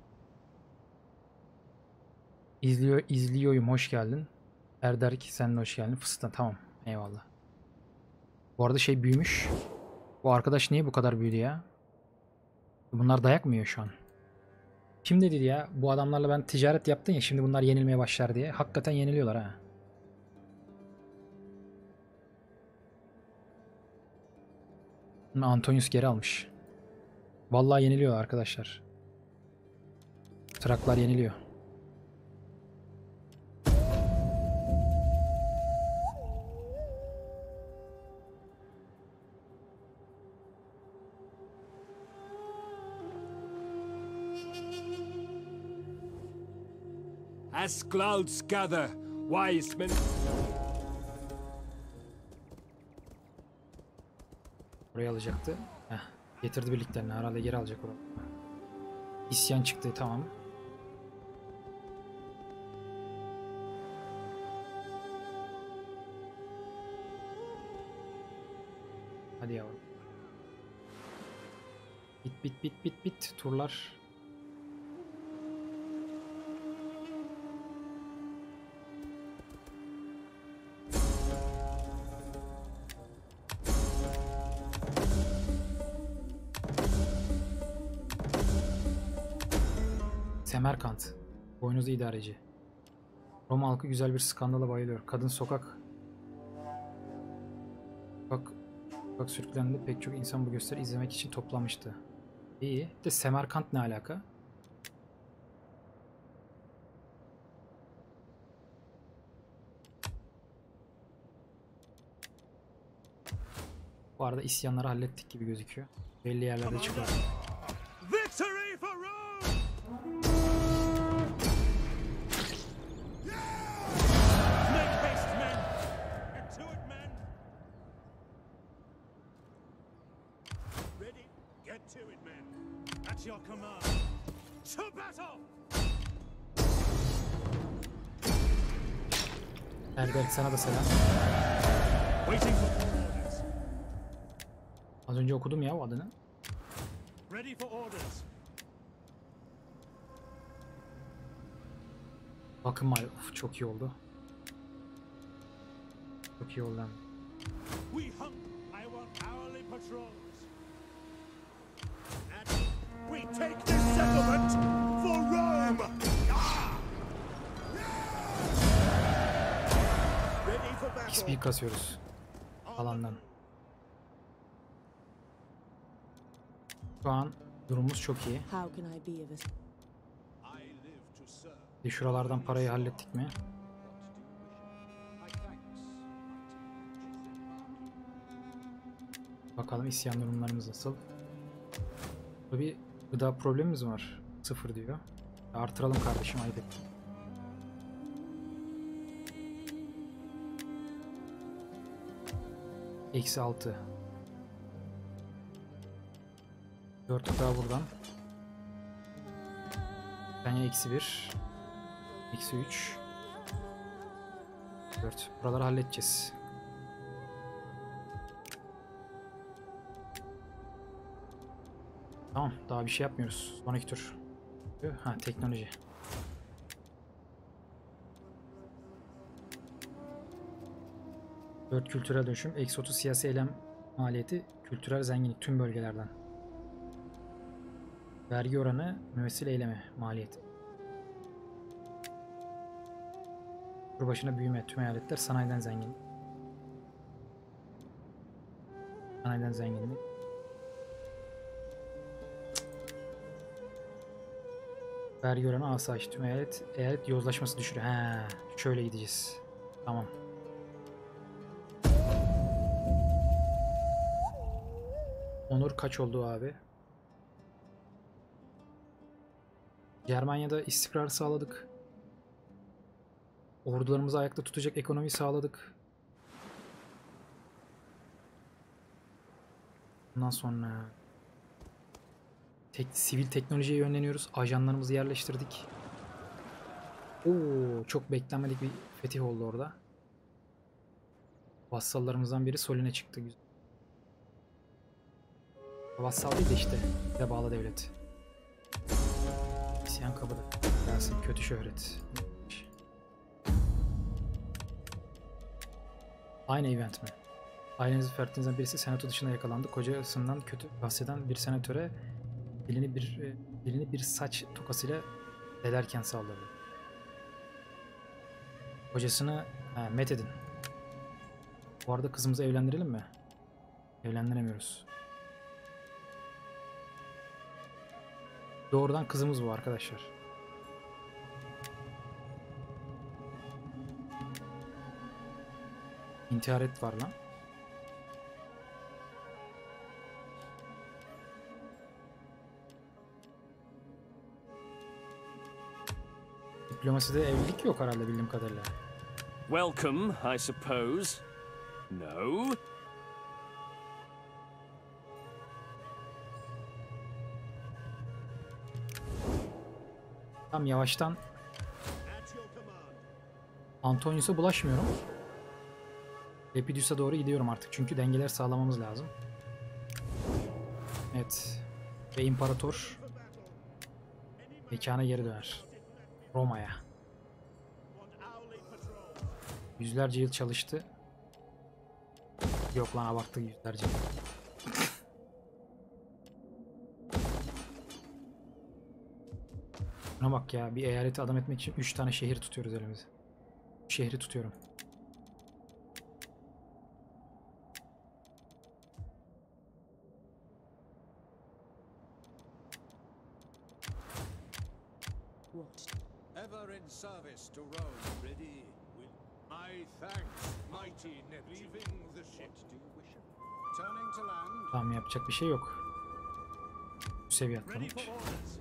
İzliyor, izliyorum. Hoş geldin. Erderk sen de hoş geldin. Fıstıktan tamam. Eyvallah. Bu arada şey büyümüş. Bu arkadaş niye bu kadar büyüdü ya? Bunlar dayak mı yiyor şu an? Kim dedi ya? Bu adamlarla ben ticaret yaptın ya, şimdi bunlar yenilmeye başlar diye. Hakikaten yeniliyorlar ha. Antonius geri almış. Vallahi yeniliyor arkadaşlar. Traklar yeniliyor. As clouds gather, wise men... Oraya alacaktı. Heh, getirdi birliklerini. Herhalde geri alacak oraya. İsyan çıktı, tamam. Hadi yavrum. Bit bit bit bit bit turlar. Semerkant. Boynuzlu idareci. Roma halkı güzel bir skandala bayılıyor. Kadın sokak Sokak, sokak sürüklerinde pek çok insan bu gösteri izlemek için toplanmıştı. İyi. De Semerkant ne alaka? Bu arada isyanları hallettik gibi gözüküyor. Belli yerlerde çıkıyor. Victory for Rome! Make haste, men! Get to it, men! Ready? Get to it, men! At your command! To battle! Erberk sana da selam. Waiting for orders. Az önce okudum ya o adını. Ready for orders. Bakın mal, of, çok iyi oldu. Çok iyi oldu. We hunt. I want hourly patrols. And we take this settlement for Rome. Ah! Ready for battle. X P kasıyoruz alandan. Şu an durumumuz çok iyi. How can I be of assistance? I live to serve. Bir şuralardan parayı hallettik mi? Bakalım isyan durumlarımız nasıl? Burada bir gıda problemimiz var. Sıfır diyor. Artıralım kardeşim, ayıp ettim. Eksi altı. Dört daha buradan. Yani eksi bir. Eksi üç. Dört. Buraları halledeceğiz. Tamam. Daha bir şey yapmıyoruz. Sonraki tur. Ha, teknoloji. dört kültürel dönüşüm. Eksi otuz siyasi eylem maliyeti. Kültürel zenginlik tüm bölgelerden. Vergi oranı, mümessil eyleme maliyeti. Tur başına büyüme, tüm eyaletler sanayiden zengin. Sanayiden zenginlik. Vergi oranı, asayiş, tüm eyalet, eyalet yozlaşması düşürüyor. He, şöyle gideceğiz. Tamam. Onur kaç oldu abi? Germanya'da istikrar sağladık. Ordularımızı ayakta tutacak ekonomi sağladık. Bundan sonra tek, sivil teknolojiye yönleniyoruz. Ajanlarımızı yerleştirdik. Oo, çok beklenmedik bir fetih oldu orada. Vassallarımızdan biri Solin'e çıktı. Vassal değil de işte bize bağlı devlet. İsyan kapıda. Gelsin kötü şöhret. Aynı event mi? Ailenizin fertlerinizden birisi senato dışında yakalandı. Kocasından kötü bahseden bir senatöre dilini bir dilini bir saç tokasıyla delerken saldırdı. Kocasını he, met edin. Bu arada kızımızı evlendirelim mi? Evlendiremiyoruz. Doğrudan kızımız bu arkadaşlar. İntihar et var lan. Diplomaside evlilik yok herhalde bildiğim kadarıyla. Welcome, I suppose. No? Tam yavaştan At your command. Antonius'a bulaşmıyorum. Lepidus'a doğru gidiyorum artık çünkü dengeler sağlamamız lazım. Evet. Ve imparator mekana geri döner. Roma'ya. Yüzlerce yıl çalıştı. Yok lan abarttık yüzlerce yıl. Buna bak ya, bir eyaleti adam etmek için üç tane şehir tutuyoruz elimize. Şehri tutuyorum. What? Ever in service to Rome. Ready with my thanks, mighty Neptune. Leaving the ship. Do you wish it? Turning to land. Tamam, yapacak bir şey yok. Bu seviye Ready atlamış. for orders.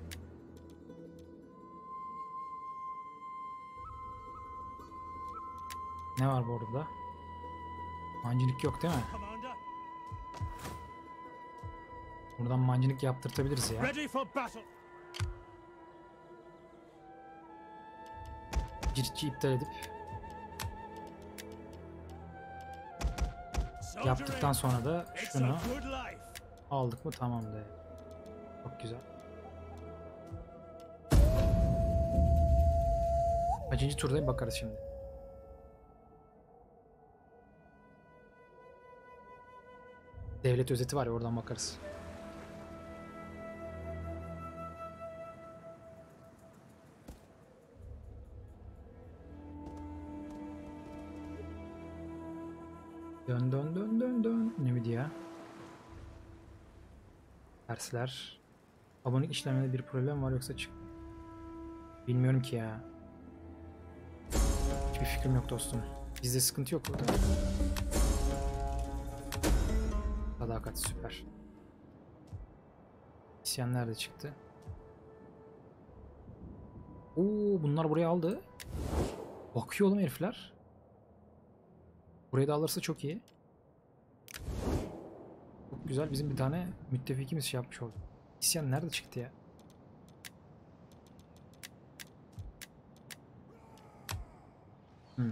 Ne var bu arada? Mancınık yok değil mi? Commander. Buradan mancınık yaptırtabiliriz ya. Ready for battle. Ciritçi iptal edip Soldier yaptıktan in. sonra da It's şunu a good life. aldık mı tamamdır. Çok güzel. Kaçıncı turdayım bakarız şimdi. Devlet özeti var ya, oradan bakarız. Dön dön dön dön dön. Nvidia. Dersler. Abonelik işlemede bir problem var yoksa çık. Bilmiyorum ki ya. Hiçbir fikrim yok dostum. Bizde sıkıntı yok burada. Sadakat süper. İsyan nerede çıktı? Oo, bunlar buraya aldı. Bakıyor oğlum herifler. Burayı da alırsa çok iyi. Çok güzel, bizim bir tane müttefikimiz şey yapmış oldu. İsyan nerede çıktı ya? Hmm.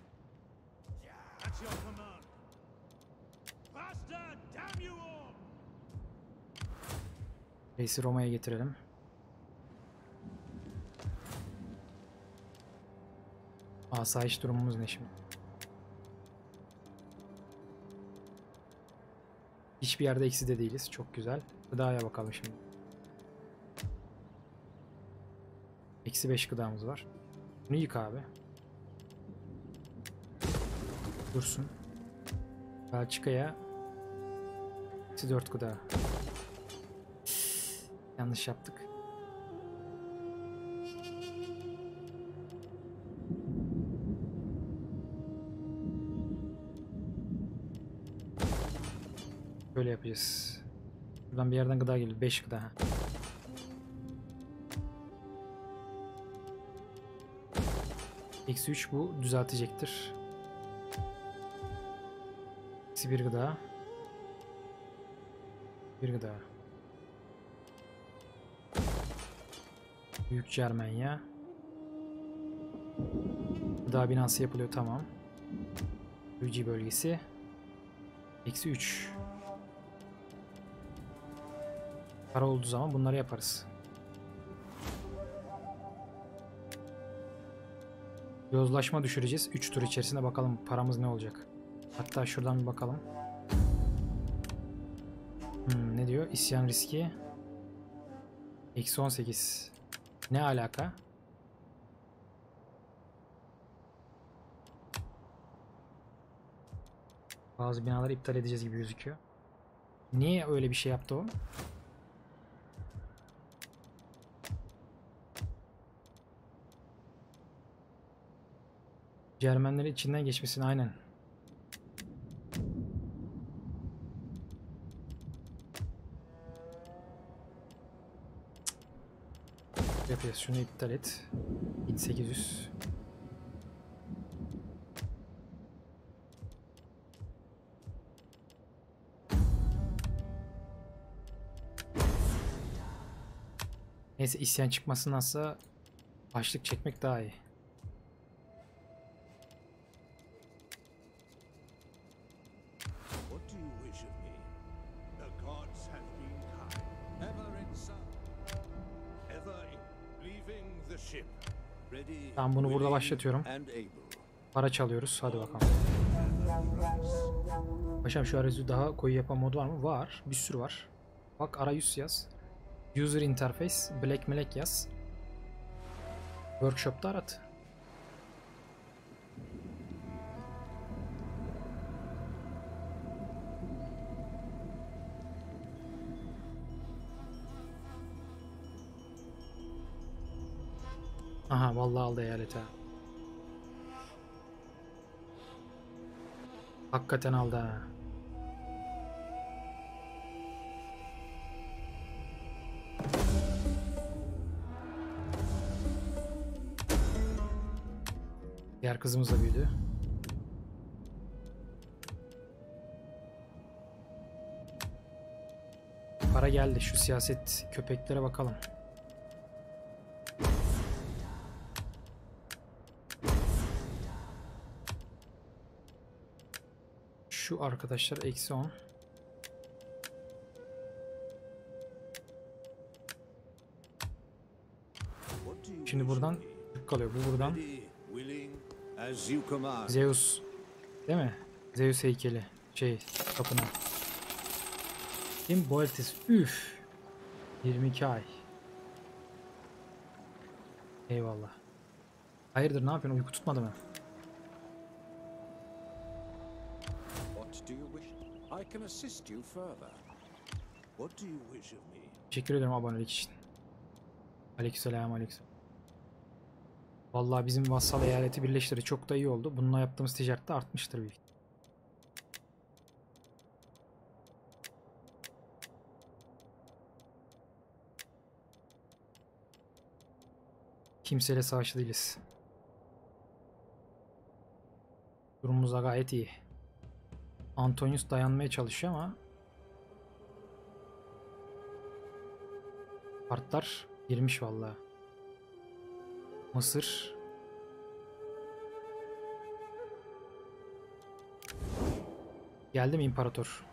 At your command. Faster, damn you all. Reisi Roma'ya getirelim. Asayiş durumumuz ne şimdi? Hiçbir yerde eksi de değiliz. Çok güzel. Gıdaya bakalım şimdi. Eksi beş gıdamız var. Bunu yık abi. Dursun. Belçika'ya eksi dört gıda. Yanlış yaptık. Böyle yapacağız. Buradan bir yerden gıda geliyor. beş gıda. Eksi üç bu düzeltecektir. Eksi bir gıda. Bir gıda. Büyük Cermenya. Gıda binası yapılıyor, tamam. Üci bölgesi. Eksi üç. Para olduğu zaman bunları yaparız. Yozlaşma düşüreceğiz. üç tur içerisinde bakalım paramız ne olacak. Hatta şuradan bir bakalım. Hmm, ne diyor? İsyan riski. Eksi on sekiz. Ne alaka? Bazı binaları iptal edeceğiz gibi gözüküyor. Niye öyle bir şey yaptı o? Cermenlerin içinden geçmesini aynen. Yapıyoruz. Şunu iptal et. bin sekiz yüz. Neyse, isyan çıkmasındansa başlık çekmek daha iyi. What do you wish of me? The gods have been kind. Ever in sun. Ever in leaving the ship. Ready. Ben bunu burada willing, başlatıyorum. and able. Para çalıyoruz. Hadi bakalım. Paşam şu arayüzü daha koyu yapan modu var mı? Var. Bir sürü var. Bak, arayüz yaz. User interface. Black Melek yaz. Workshop'ta arat. Aha, vallahi aldı eyaleti. Hakikaten aldı ha. Diğer kızımız da büyüdü. Para geldi. Şu siyaset köpeklere bakalım. Şu arkadaşlar eksi on. Şimdi buradan yük kalıyor. Bu buradan Ready, willing, as you command. Zeus, değil mi? Zeus heykeli. Şey, tapınağı. Kim? Boeltis. Üf. yirmi iki ay. Eyvallah. Hayırdır, ne yapıyorsun? Uyku tutmadı mı? What do you wish? I can assist you further. What do you wish of me? Teşekkür ederim abonelik için. Aleykümselam, aleyküm. Vallahi bizim vassal eyaleti birleştirdi. Çok da iyi oldu. Bununla yaptığımız ticaret de artmıştır büyük. Kimseyle savaşçı değiliz. Durumumuz da gayet iyi. Antonius dayanmaya çalışıyor ama partlar girmiş vallahi. Mısır. Geldi mi imparator?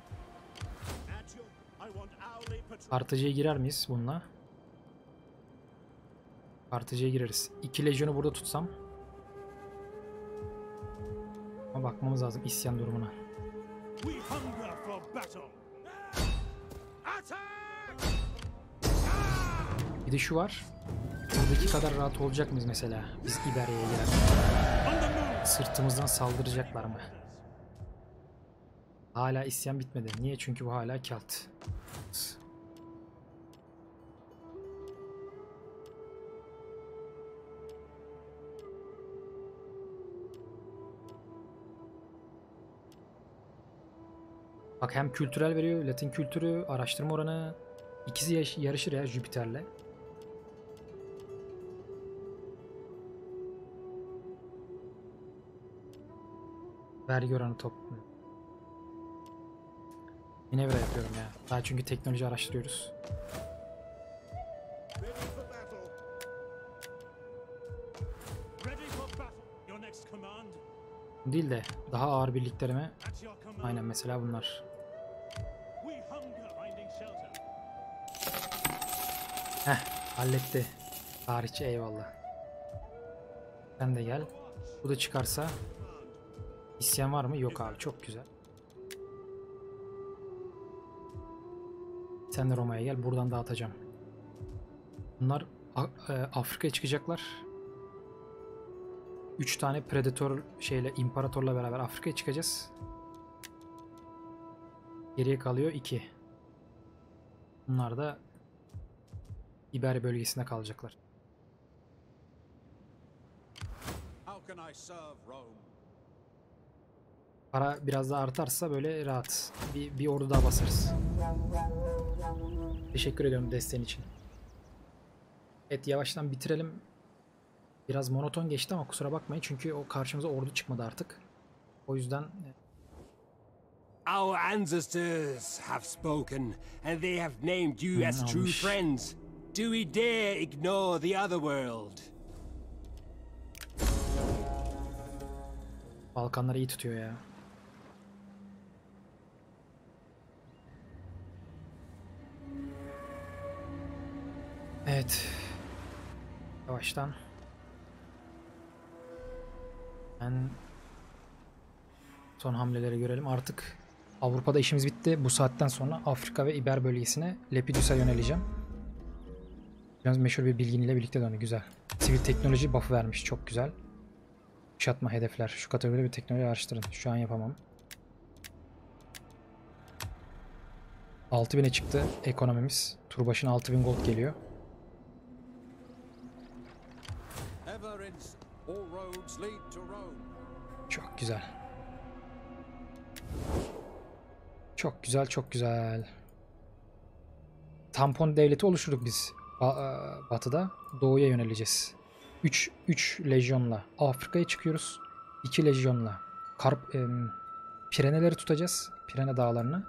Partıcıya girer miyiz bununla? Partıcıya gireriz. İki lejyonu burada tutsam. Ama bakmamız lazım isyan durumuna. We hunger for battle. Bir de şu var. Buradaki kadar rahat olacak mıyız mesela? Biz İberya'ya girer. Sırtımızdan saldıracaklar mı? Hala isyan bitmedi. Niye? Çünkü bu hala Kelt. Bak hem kültürel veriyor, Latin kültürü, araştırma oranı. İkisi yaş- yarışır ya Jüpiter'le. Vergi oranı top. Minevra yapıyorum ya. Daha çünkü teknoloji araştırıyoruz. Ready for battle. Ready for battle. Your next command. Değil de daha ağır birliklerime. At your command. Aynen mesela bunlar. We hunger finding shelter. Heh, halletti. Tarihçi eyvallah. Sen de gel. Bu da çıkarsa. İsyan var mı? Yok abi, çok güzel. Sen de Roma'ya gel. Buradan dağıtacağım. Bunlar A- e, Afrika'ya çıkacaklar. Üç tane Predator şeyle, imparatorla beraber Afrika'ya çıkacağız. Geriye kalıyor iki. Bunlar da İberya bölgesinde kalacaklar. How can I serve Rome? Para biraz daha artarsa böyle rahat. Bir, bir ordu daha basarız. Teşekkür ediyorum desteğin için. Evet, yavaştan bitirelim. Biraz monoton geçti ama kusura bakmayın. Çünkü o karşımıza ordu çıkmadı artık. O yüzden Our ancestors have spoken, and they have named you as true almış. friends. Do we dare ignore the other world? Balkanları iyi tutuyor ya. Evet. Yavaştan. Ben son hamleleri görelim. Artık Avrupa'da işimiz bitti. Bu saatten sonra Afrika ve İber bölgesine Lepidus'a yöneleceğim. Biraz meşhur bir bilginiyle birlikte döndü. Güzel. Sivil teknoloji buff'ı vermiş. Çok güzel. Kuşatma hedefler. Şu kategoride bir teknoloji araştırın. Şu an yapamam. altı bine çıktı ekonomimiz. Tur başına altı bin gold geliyor. Ever in all roads lead to Rome. Çok güzel. Çok güzel, çok güzel. Tampon devleti oluşturduk biz. Ba- batıda. Doğuya yöneleceğiz. üç üç lejyonla Afrika'ya çıkıyoruz. iki lejyonla Karp em, Pireneleri tutacağız. Pirene dağlarını.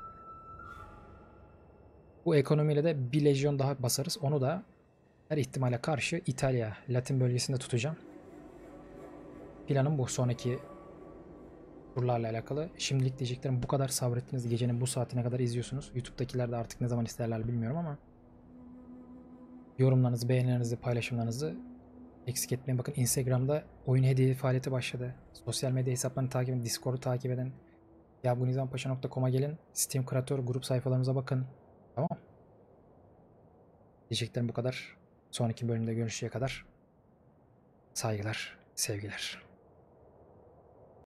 Bu ekonomiyle de bir lejyon daha basarız. Onu da her ihtimale karşı İtalya, Latin bölgesinde tutacağım. Planım bu sonraki turlarla alakalı. Şimdilik diyeceklerim bu kadar. Sabrettiniz. Gecenin bu saatine kadar izliyorsunuz. YouTube'dakiler de artık ne zaman isterler bilmiyorum ama yorumlarınızı, beğenilerinizi, paylaşımlarınızı eksik etmeyin. Bakın Instagram'da oyun hediye faaliyeti başladı. Sosyal medya hesaplarını takip edin. Discord'u takip edin. yabgunizanpaşa nokta com'a gelin. Steam Creator grup sayfalarımıza bakın. Tamam. Diyeceklerim bu kadar. Sonraki bölümde görüşeceğe kadar saygılar, sevgiler.